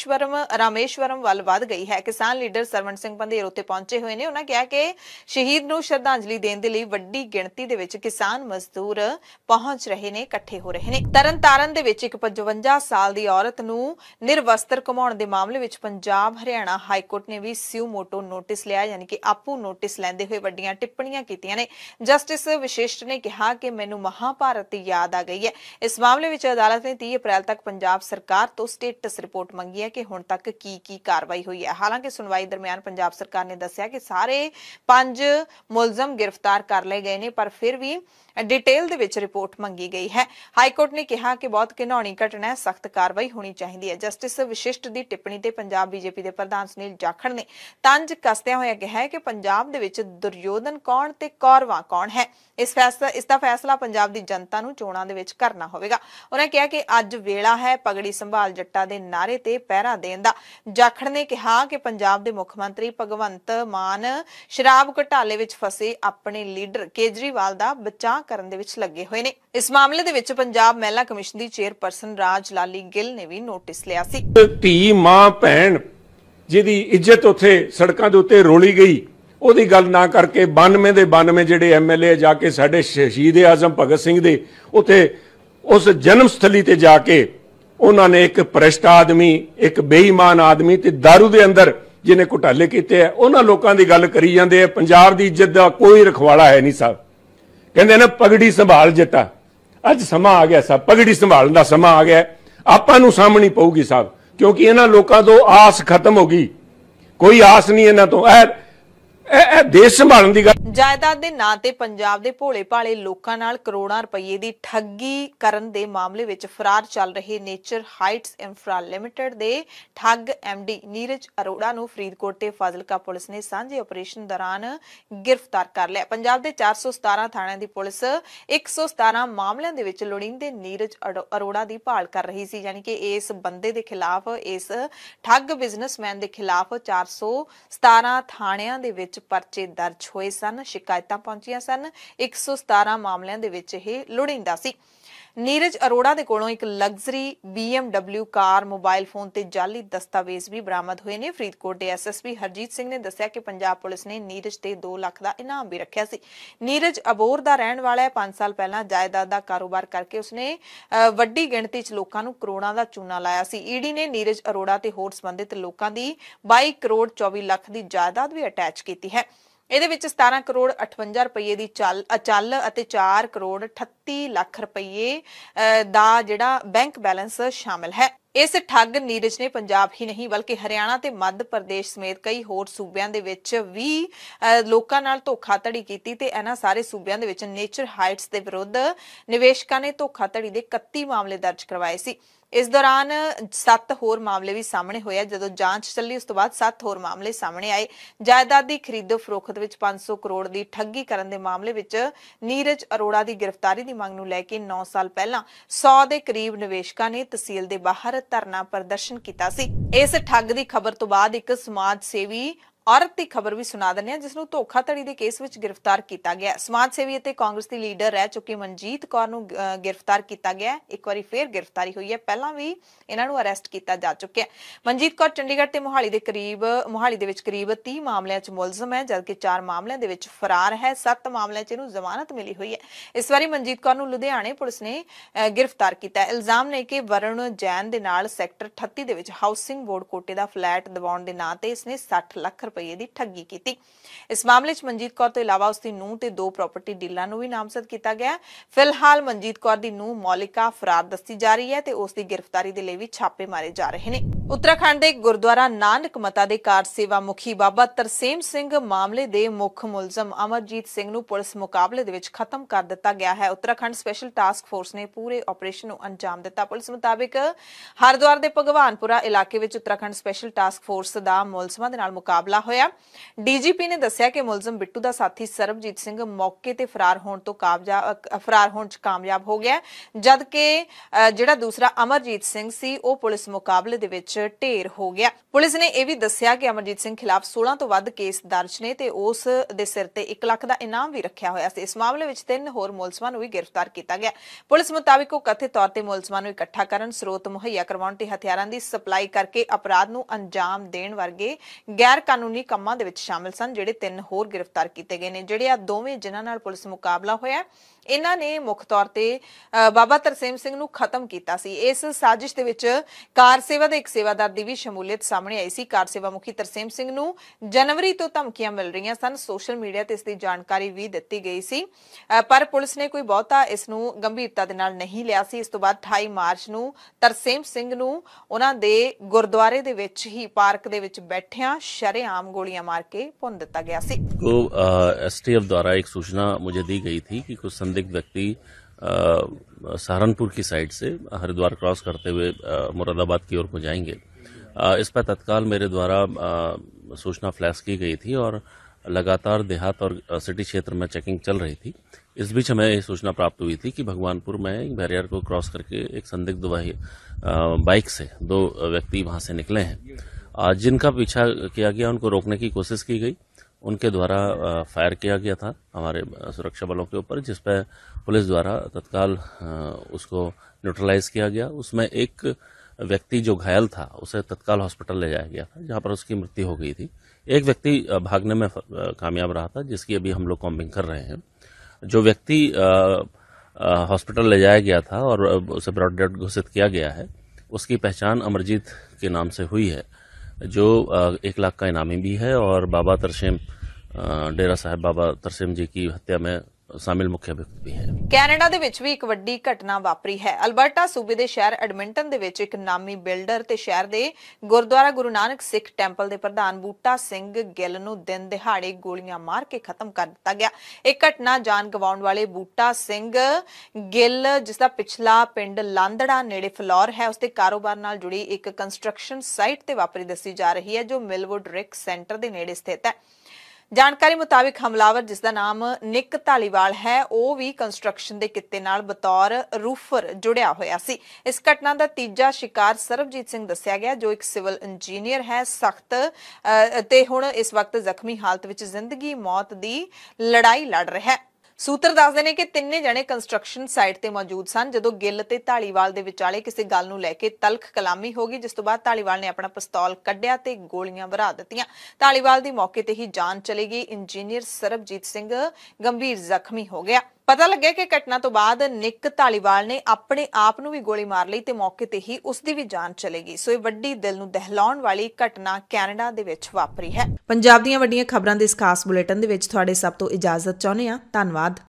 ਰਾਮੇਸ਼ਵਰਮ ਵੱਲ ਵਧ ਗਈ ਹੈ। ਕਿਸਾਨ ਲੀਡਰ ਸਰਵਣ ਸਿੰਘ ਪੰਧੇਰ ਉੱਤੇ ਪਹੁੰਚੇ ਹੋਏ ਨੇ। ਉਹਨਾਂ ਕਿਹਾ ਕਿ ਸ਼ਹੀਦ ਨੂੰ ਸ਼ਰਧਾਂਜਲੀ ਦੇਣ ਦੇ ਲਈ ਵੱਡੀ ਗਿਣਤੀ ਦੇ ਵਿੱਚ ਕਿਸਾਨ ਮਜ਼ਦੂਰ ਪਹੁੰਚ ਰਹੇ ਨੇ, ਇਕੱਠੇ ਹੋ ਰਹੇ ਨੇ। ਤਰਨਤਾਰਨ ਦੇ ਵਿੱਚ ਇੱਕ 55 ਸਾਲ ਦੀ ਔਰਤ ਨੂੰ ਨਿਰਵਸਤਰ ਘੁਮਾਉਣ ਦੇ ਮਾਮਲੇ ਵਿੱਚ ਪੰਜਾਬ ਹਰਿਆਣਾ ਹਾਈ ਕੋਰਟ ਨੇ ਵੀ ਸਿਊ ਮੋਟੋ ਨੋਟਿਸ ਲਿਆ, ਯਾਨੀ ਕਿ ਆਪੂ ਨੋਟਿਸ ਲੈਂਦੇ ਹੋਏ ਵੱਡੀਆਂ ਟਿੱਪਣੀਆਂ ਕੀਤੀਆਂ ਨੇ। ਜਸਟਿਸ ਵਿਸ਼ਿਸ਼ਟ ਨੇ ਕਿਹਾ ਕਿ ਮੈਨੂੰ ਮਹਾਭਾਰਤ ਦੀ ਯਾਦ ਆ ਗਈ ਹੈ। ਇਸ ਮਾਮਲੇ ਵਿੱਚ ਅਦਾਲਤ ਨੇ 30 ਅਪ੍ਰੈਲ ਤੱਕ ਪੰਜਾਬ ਸਰਕਾਰ ਤੋਂ ਸਟੇਟਸ ਰਿਪੋਰਟ ਮੰਗੀ ਹੈ ਕਿ ਹੁਣ ਤੱਕ ਕੀ ਕਾਰਵਾਈ ਹੋਈ ਹੈ। ਹਾਲਾਂਕਿ ਸੁਣਵਾਈ ਦਰਮਿਆਨ ਪੰਜਾਬ ਸਰਕਾਰ ਨੇ ਦੱਸਿਆ ਕਿ ਸਾਰੇ 5 ਮੁਲਜ਼ਮ ਗ੍ਰਿਫਤਾਰ ਕਰ ਲਏ ਗਏ ਨੇ, ਪਰ ਫਿਰ ਵੀ डिटेल ਦੇ ਵਿੱਚ ਰਿਪੋर्ट ਮੰਗੀ ਗਈ ਹੈ। ਹਾਈ ਕੋਰਟ ਨੇ ਕਿਹਾ ਕਿ ਬਹੁਤ ਘਿਨੌਣੀ ਘਟਨਾ ਹੈ, ਸਖਤ ਕਾਰਵਾਈ ਹੋਣੀ ਚਾਹੀਦੀ ਹੈ। ਜਸਟਿਸ ਵਿਸ਼ਿਸ਼ਟ ਦੀ ਟਿੱਪਣੀ ਤੇ ਪੰਜਾਬ ਬੀਜੇਪੀ ਦੇ ਪ੍ਰਧਾਨ ਸੁਨੀਲ ਜਾਖੜ ਨੇ ਤੰਜ ਕੱਸਦਿਆਂ ਹੋਇਆ ਕਿਹਾ ਹੈ ਕਿ ਪੰਜਾਬ ਦੇ ਵਿੱਚ ਦੁਰਯੋਧਨ ਕੌਣ ਤੇ ਕੌਰਵਾਂ ਕੌਣ ਹੈ, ਇਸ ਦਾ ਫੈਸਲਾ ਪੰਜਾਬ ਦੀ ਜਨਤਾ ਨੂੰ ਚੋਣਾਂ ਦੇ ਵਿੱਚ ਕਰਨਾ ਹੋਵੇਗਾ। ਉਹਨਾਂ ਕਿਹਾ ਕਿ ਅੱਜ ਵੇਲਾ ਹੈ ਪਗੜੀ ਸੰਭਾਲ ਜੱਟਾਂ ਦੇ ਨਾਰੇ ਤੇ ਪਹਿਰਾ ਦੇਣ ਦਾ। ਜਾਖੜ ਨੇ ਕਿਹਾ ਕਿ ਪੰਜਾਬ ਦੇ ਮੁੱਖ ਮੰਤਰੀ ਭਗਵੰਤ ਮਾਨ ਸ਼ਰਾਬ ਘੁਟਾਲੇ ਵਿੱਚ ਫਸੇ ਆਪਣੇ ਲੀਡਰ ਕੇਜਰੀਵਾਲ ਦਾ ਬਚਾਅ ਕਰਨ ਦੇ ਵਿੱਚ ਲੱਗੇ ਹੋਏ ਨੇ। ਇਸ ਮਾਮਲੇ ਦੇ ਵਿੱਚ ਪੰਜਾਬ ਮਹਿਲਾ ਕਮਿਸ਼ਨ ਦੀ ਚੇਅਰਪਰਸਨ ਰਾਜ ਲਾਲੀ ਗਿੱਲ ਨੇ ਵੀ ਨੋਟਿਸ ਲਿਆ ਸੀ। ਧੀ ਮਾਂ ਭੈਣ ਜਿਹਦੀ ਇੱਜ਼ਤ ਉੱਥੇ ਸੜਕਾਂ ਦੇ ਉੱਤੇ ਰੋਲੀ ਗਈ, ਉਹਦੀ ਗੱਲ ਨਾ ਕਰਕੇ 92 ਦੇ 92 ਜਿਹੜੇ ਐਮਐਲਏ ਜਾ ਕੇ ਸਾਡੇ ਸ਼ਹੀਦ ਆਜ਼ਮ ਭਗਤ ਸਿੰਘ ਦੇ ਉੱਥੇ ਉਸ ਜਨਮ ਸਥਲੀ ਤੇ ਜਾ ਕੇ ਉਹਨਾਂ ਨੇ ਇੱਕ ਭ੍ਰਿਸ਼ਟ ਆਦਮੀ, ਇੱਕ ਬੇਈਮਾਨ ਆਦਮੀ ਤੇ ਦਾਰੂ ਦੇ ਅੰਦਰ ਜਿਹਨੇ ਘੁਟਾਲੇ ਕੀਤੇ ਆ, ਉਹਨਾਂ ਲੋਕਾਂ ਦੀ ਗੱਲ ਕਰੀ ਜਾਂਦੇ ਆ। ਪੰਜਾਬ ਦੀ ਇੱਜ਼ਤ ਦਾ ਕੋਈ ਰਖਵਾਲਾ ਹੈ ਨਹੀਂ ਸਾਹਿਬ। ਕਹਿੰਦੇ ਨਾ ਪਗੜੀ ਸੰਭਾਲ ਜੱਟਾ, ਅੱਜ ਸਮਾਂ ਆ ਗਿਆ ਸਾਹਿਬ, ਪਗੜੀ ਸੰਭਾਲਣ ਦਾ ਸਮਾਂ ਆ ਗਿਆ। ਆਪਾਂ ਨੂੰ ਸਾਹਮਣੀ ਪਊਗੀ ਸਾਹਿਬ, ਕਿਉਂਕਿ ਇਹਨਾਂ ਲੋਕਾਂ ਤੋਂ ਆਸ ਖਤਮ ਹੋ ਗਈ, ਕੋਈ ਆਸ ਨਹੀਂ ਇਹਨਾਂ ਤੋਂ। ਇਹ ਦੇਸ਼ ਸੰਭਾਲਣ ਦੀ ਗੱਲ। ਜਾਇਦਾਦ ਦੇ ਨਾਂ ਤੇ ਪੰਜਾਬ ਦੇ ਭੋਲੇ ਭਾਲੇ ਲੋਕਾਂ ਨਾਲ ਕਰੋੜਾਂ ਰੁਪਏ ਦੀ ਠੱਗੀ ਕਰਨ ਦੇ ਮਾਮਲੇ ਵਿੱਚ ਫਰਾਰ ਚੱਲ ਰਹੇ ਨੇਚਰ ਹਾਈਟਸ ਇੰਫਰਾ ਲਿਮਟਿਡ ਦੇ ਠੱਗ ਐਮਡੀ ਨੀਰਜ ਅਰੋੜਾ ਨੂੰ ਫਰੀਦਕੋਟ ਤੇ ਫਾਜ਼ਿਲਕਾ ਪੁਲਿਸ ਨੇ ਸਾਂਝੇ ਆਪਰੇਸ਼ਨ ਦੌਰਾਨ ਗ੍ਰਿਫਤਾਰ ਕਰ ਲਿਆ। ਪੰਜਾਬ ਦੇ 417 ਥਾਣਿਆਂ ਦੀ ਪੁਲਿਸ 117 ਮਾਮਲਿਆਂ ਦੇ ਵਿੱਚ ਲੋੜੀਂਦੇ ਨੀਰਜ ਅਰੋੜਾ ਦੀ ਭਾਲ ਕਰ ਰਹੀ ਸੀ, ਯਾਨੀ ਕਿ ਇਸ ਬੰਦੇ ਦੇ ਖਿਲਾਫ, ਇਸ ਠੱਗ ਬਿਜ਼ਨਸਮੈਨ ਦੇ ਖਿਲਾਫ 417 ਥਾਣਿਆਂ ਦੇ ਵਿੱਚ ਪਰਚੇ ਦਰਜ ਹੋਏ ਸਨ, ਸ਼ਿਕਾਇਤਾਂ ਪਹੁੰਚੀਆਂ ਸਨ। 117 ਮਾਮਲਿਆਂ ਦੇ ਵਿੱਚ ਇਹ ਲੋੜੀਂਦਾ ਸੀ। ਨੀਰਜ ਅਰੋੜਾ ਦੇ ਕੋਲੋਂ ਇੱਕ luxury BMW car, mobile phone ਤੇ ਜਾਲੀ ਦਸਤਾਵੇਜ਼ ਵੀ ਬਰਾਮਦ ਹੋਏ ਨੇ। ਫਰੀਦਕੋਟ ਦੇ ਐਸਐਸਪੀ ਹਰਜੀਤ ਸਿੰਘ ਨੇ ਦੱਸਿਆ ਕਿ ਪੰਜਾਬ ਪੁਲਿਸ ਨੇ ਨੀਰਜ ਤੇ 2 ਲੱਖ ਦਾ ਇਨਾਮ ਵੀ ਰੱਖਿਆ ਸੀ। ਨੀਰਜ ਅਬੋਰ ਦਾ ਰਹਿਣ ਵਾਲਾ ਹੈ। 5 ਸਾਲ ਪਹਿਲਾਂ ਜਾਇਦਾਦ ਦਾ ਕਾਰੋਬਾਰ ਕਰਕੇ ਉਸਨੇ ਵੱਡੀ ਗਿਣਤੀ 'ਚ ਲੋਕਾਂ ਨੂੰ ਕਰੋੜਾਂ ਦਾ ਚੂਨਾ ਲਾਇਆ ਸੀ। ਈਡੀ ਨੇ ਨੀਰਜ ਅਰੋੜਾ ਤੇ ਹੋਰ ਸੰਬੰਧਿਤ ਲੋਕਾਂ ਦੀ 22 ਕਰੋੜ 24 ਲੱਖ ਦੀ ਜਾਇਦਾਦ ਵੀ ਅਟੈਚ ਕੀਤੀ ਹੈ। ਇਹਦੇ ਵਿੱਚ 17 ਕਰੋੜ 58 ਰੁਪਏ ਦੀ ਅਚਲ ਅਤੇ 4 ਕਰੋੜ 38 ਲੱਖ ਰੁਪਏ ਦਾ ਜਿਹੜਾ ਬੈਂਕ ਬੈਲੈਂਸ ਸ਼ਾਮਿਲ ਹੈ। ਇਸ ਠੱਗ ਨੀਰਜ ਨੇ ਪੰਜਾਬ ਹੀ ਨਹੀਂ ਬਲਕਿ ਹਰਿਆਣਾ ਤੇ ਮੱਧ ਪ੍ਰਦੇਸ਼ ਸਮੇਤ ਕਈ ਹੋਰ ਸੂਬਿਆਂ ਦੇ ਵਿੱਚ ਵੀ ਲੋਕਾਂ ਨਾਲ ਧੋਖਾਧੜੀ ਕੀਤੀ ਤੇ ਇਹਨਾਂ ਸਾਰੇ ਸੂਬਿਆਂ ਦੇ ਵਿੱਚ ਨੇਚਰ ਹਾਈਟਸ ਦੇ ਵਿਰੁੱਧ ਨਿਵੇਸ਼ਕਾਂ ਨੇ ਧੋਖਾਧੜੀ ਦੇ 31 ਮਾਮਲੇ ਦਰਜ ਕਰਵਾਏ ਸੀ। ਇਸ ਦੌਰਾਨ 7 ਹੋਰ ਮਾਮਲੇ ਵੀ ਸਾਹਮਣੇ ਹੋਏ। ਜਦੋਂ ਜਾਂਚ ਚੱਲੀ ਉਸ ਤੋਂ ਬਾਅਦ 7 ਹੋਰ ਮਾਮਲੇ ਸਾਹਮਣੇ ਆਏ। ਜਾਇਦਾਦ ਦੀ ਖਰੀਦੋ ਫਰੋਖਤ ਵਿੱਚ 500 ਕਰੋੜ ਦੀ ਠੱਗੀ ਕਰਨ ਦੇ ਮਾਮਲੇ ਵਿੱਚ ਨੀਰਜ ਅਰੋੜਾ ਦੀ ਗ੍ਰਿਫਤਾਰੀ ਦੀ ਮੰਗ ਨੂੰ ਲੈ ਕੇ 9 ਸਾਲ ਪਹਿਲਾਂ 100 ਦੇ ਕਰੀਬ ਨਿਵੇਸ਼ਕਾਂ ਨੇ ਤਹਿਸੀਲ ਦੇ ਬਾਹਰ ਧਰਨਾ ਪ੍ਰਦਰਸ਼ਨ ਕੀਤਾ ਸੀ। ਇਸ ਠੱਗ ਦੀ ਖਬਰ ਤੋਂ ਬਾਅਦ ਇੱਕ ਸਮਾਜ ਸੇਵੀ ਔਰਤ ਦੀ ਖਬਰ ਵੀ ਸੁਣਾ ਦਿੰਦੇ ਹਾਂ, ਜਿਸ ਨੂੰ ਧੋਖਾਧੜੀ ਦੇ ਕੇਸ ਵਿੱਚ ਗ੍ਰਿਫਤਾਰ ਕੀਤਾ ਗਿਆ। ਸਮਾਜ ਸੇਵੀ ਅਤੇ ਕਾਂਗਰਸ ਦੀ ਲੀਡਰ ਰਹਿ ਚੁੱਕੀ ਮਨਜੀਤ ਕੌਰ ਨੂੰ ਗ੍ਰਿਫਤਾਰ ਕੀਤਾ ਗਿਆ। ਇੱਕ ਵਾਰੀ ਫੇਰ ਗ੍ਰਿਫਤਾਰੀ ਹੋਈ ਹੈ, ਪਹਿਲਾਂ ਵੀ ਇਹਨਾਂ ਨੂੰ ਅਰੈਸਟ ਕੀਤਾ ਜਾ ਚੁੱਕਿਆ। ਮਨਜੀਤ ਕੌਰ ਚੰਡੀਗੜ੍ਹ ਤੇ ਮੋਹਾਲੀ ਦੇ ਵਿੱਚ ਕਰੀਬ 30 ਮਾਮਲਿਆਂ 'ਚ ਮੁਲਜ਼ਮ ਹੈ, ਜਦਕਿ 4 ਮਾਮਲਿਆਂ ਦੇ ਵਿੱਚ ਫਰਾਰ ਹੈ। 7 ਮਾਮਲਿਆਂ 'ਚ ਇਹਨੂੰ ਜ਼ਮਾਨਤ ਮਿਲੀ ਹੋਈ ਹੈ। ਇਸ ਵਾਰੀ ਮਨਜੀਤ ਕੌਰ ਨੂੰ ਲੁਧਿਆਣੇ ਪੁਲਿਸ ਨੇ ਗ੍ਰਿਫਤਾਰ ਕੀਤਾ। ਇਲਜ਼ਾਮ ਨੇ ਕਿ ਵਰੁਣ ਜੈਨ ਦੇ ਨਾਲ ਸੈਕਟਰ 38 ਦੇ ਵਿੱਚ ਹਾਊਸਿੰਗ ਬੋਰਡ ਕੋਟੇ ਦਾ ਫਲੈਟ ਦਿਵਾਉਣ ਦੇ ਨਾਂ ਤੇ ਇਸਨੇ 60 ਲੱਖ ਰੁਪਏ ਦੀ ਠੱਗੀ ਕੀਤੀ। ਇਸ ਮਾਮਲੇ 'ਚ ਮਨਜੀਤ ਕੌਰ ਤੋਂ ਇਲਾਵਾ ਉਸਦੀ ਨੂੰਹ ਤੇ 2 ਪ੍ਰਾਪਰਟੀ ਡੀਲਰਾਂ ਨੂੰ ਵੀ ਨਾਮਜ਼ਦ ਕੀਤਾ ਗਿਆ। ਫਿਲਹਾਲ ਮਨਜੀਤ ਕੌਰ ਦੀ ਨੂੰਹ ਮੌਲਿਕਾ ਫਰਾਰ ਦੱਸੀ ਜਾ ਰਹੀ ਹੈ ਤੇ ਉਸ ਦੀ ਗ੍ਰਿਫਤਾਰੀ ਦੇ ਲਈ ਵੀ ਛਾਪੇ ਮਾਰੇ ਜਾ ਰਹੇ ਨੇ। उत्तराखंड के गुरुद्वारा नानक मता के कार सेवा मुखी बाबा तरसेम सिंह मामले के मुख मुलजम अमरजीत सिंह नूं पुलिस मुकाबले दे विच खत्म कर दिता गया है। उत्तराखंड स्पैशल टास्क फोर्स ने पूरे ऑपरेशन नूं अंजाम दिता। पुलिस मुताबिक हरिद्वार के भगवानपुरा इलाके विच उत्तराखंड स्पैशल टास्क फोर्स का मुलजमां दे नाल मुकाबला होया। डीजीपी ने दस्सिया कि मुलजम बिट्टू का साथी सरबजीत सिंह मौके ते फरार होण च कामयाब हो गया, जबकि जिहड़ा दूसरा अमरजीत सिंह सी ओह पुलिस मुकाबले दे विच ढेर हो गया। पुलिस ने यह भी दस्सिया कि अमरजीत सिंह खिलाफ 16 तो वध केस दर्ज ने ते उस दे सिर ते 1 लाख का इनाम भी रखा होया सी। इस मामले विच 3 होर मुलजमां नूं भी गिरफ्तार किया गया। पुलिस मुताबिक वो कथित तौर ते मुलजमां नूं इकट्ठा करन, स्रोत मुहैया करवाउण ते हथियारां दी सप्लाई करके अपराध नूं अंजाम देण वर्गे गैर कानूनी कामां दे विच शामिल सन। जिहड़े 3 होर गिरफ्तार किए गए ने। जिहड़े आ दोवें जिन्हां नाल पुलिस मुकाबला होया, इन्हां ने मुख तौर ते बाबा तरसेम सिंह नूं खत्म कीता सी। इस साजिश दे विच कार सेवा दे एक सेवादार दी भी शमूलियत सामने आई सी। कार सेवा मुखी तरसेम सिंह नूं जनवरी तो धमकियां मिल रही सन। सोशल मीडिया ते इसकी जानकारी भी दित्ती गई सी, पर पुलिस ने कोई बहुता इस नूं गंभीरता दे नाल नहीं लिया सी। इस तो बाद 28 मार्च नूं तरसेम सिंह नूं उन्हां दे गुरुद्वारे दे विच ही पार्क दे विच बैठियां शरेआम गोलियां मार के भुन दित्ता गया सी। एसटीएफ द्वारा एक सूचना मुझे दी गई थी कि कुछ संदिग्ध व्यक्ति सहारनपुर की साइड से हरिद्वार क्रॉस करते हुए मुरादाबाद की ओर को जाएंगे। इस पर तत्काल मेरे द्वारा सूचना फ्लैश की गई थी और लगातार देहात और सिटी क्षेत्र में चेकिंग चल रही थी। इस बीच हमें ये सूचना प्राप्त हुई थी कि भगवानपुर में एक बैरियर को क्रॉस करके एक संदिग्ध बाइक से 2 व्यक्ति वहां से निकले हैं। जिनका पीछा किया गया, उनको रोकने की कोशिश की गई, उनके द्वारा फायर किया गया था हमारे सुरक्षा बलों के ऊपर, जिस पर पुलिस द्वारा तत्काल उसको न्यूट्रलाइज किया गया। उसमें एक व्यक्ति जो घायल था उसे तत्काल हॉस्पिटल ले जाया गया था, जहां पर उसकी मृत्यु हो गई थी। एक व्यक्ति भागने में कामयाब रहा था, जिसकी अभी हम लोग कॉम्बिंग कर रहे हैं। जो व्यक्ति हॉस्पिटल ले जाया गया था और उसे ब्रॉड डेड घोषित किया गया है, उसकी पहचान अमरजीत के नाम से हुई है, जो 1 लाख का इनामी भी है और बाबा तरसेम डेरा साहिब बाबा तरसेम जी की हत्या में शामिल मुख्य व्यक्ति भी है। कैनेडा दे विच भी एक वड्डी घटना वापरी है। अल्बर्टा सूबे दे शहर एडमिंटन दे विच एक नामी बिल्डर ते शहर दे गुरुद्वारा गुरु नानक सिख टैंपल दे प्रधान बूटा सिंह गिल नूं दिन दिहाड़े गोलियां मार के खत्म कर दिता गया। एक घटना जान गवाउण वाले बूटा सिंह गिल, जिसदा पिछला पिंड लांदड़ा नेड़े फ्लोर है, उसके कारोबार नाल जुड़ी एक कंस्ट्रक्शन साइट ते वापरी दसी जा रही है, जो मिलवुड रिक सेंटर दे नेड़े स्थित है। जानकारी मुताबिक हमलावर, जिसका नाम निक धालीवाल है, वह भी कंस्ट्रक्शन के किते नाल बतौर रूफर जुड़िया होया सी। इस घटना का तीजा शिकार सरबजीत सिंह दस्सिया गया, जो एक सिविल इंजीनियर है। सख्त ते हुण इस वक्त जख्मी हालत विच जिंदगी मौत की लड़ाई लड़ रहा है। सूत्र दसदे ने कि 3 जने कंस्ट्रक्शन साइट ते मौजूद सन जदों गिल ते धालीवाल दे विचाले किसी गल नूं लैके तलख कलामी हो गई, जिस तों बाद धालीवाल ने अपना पिस्तौल कढ़िया ते गोलियां भरा दित्तियां। धालीवाल दी मौके ते ही जान चली गई। इंजीनियर सरबजीत सिंह गंभीर जख्मी हो गया। पता लग्या कि घटना तो बाद निक धालीवाल ने अपने आप नूं भी गोली मार लई ते मौके ते ही उसदी भी जान चलेगी। सो ये वड्डी दिल नूं दहलाउण वाली घटना कैनेडा दे विच वापरी है। पंजाब दीयां वड्डीयां खबरां दे इस खास बुलेटिन दे विच तुहाडे सब तो इजाजत चाहुंदे हां। धन्नवाद।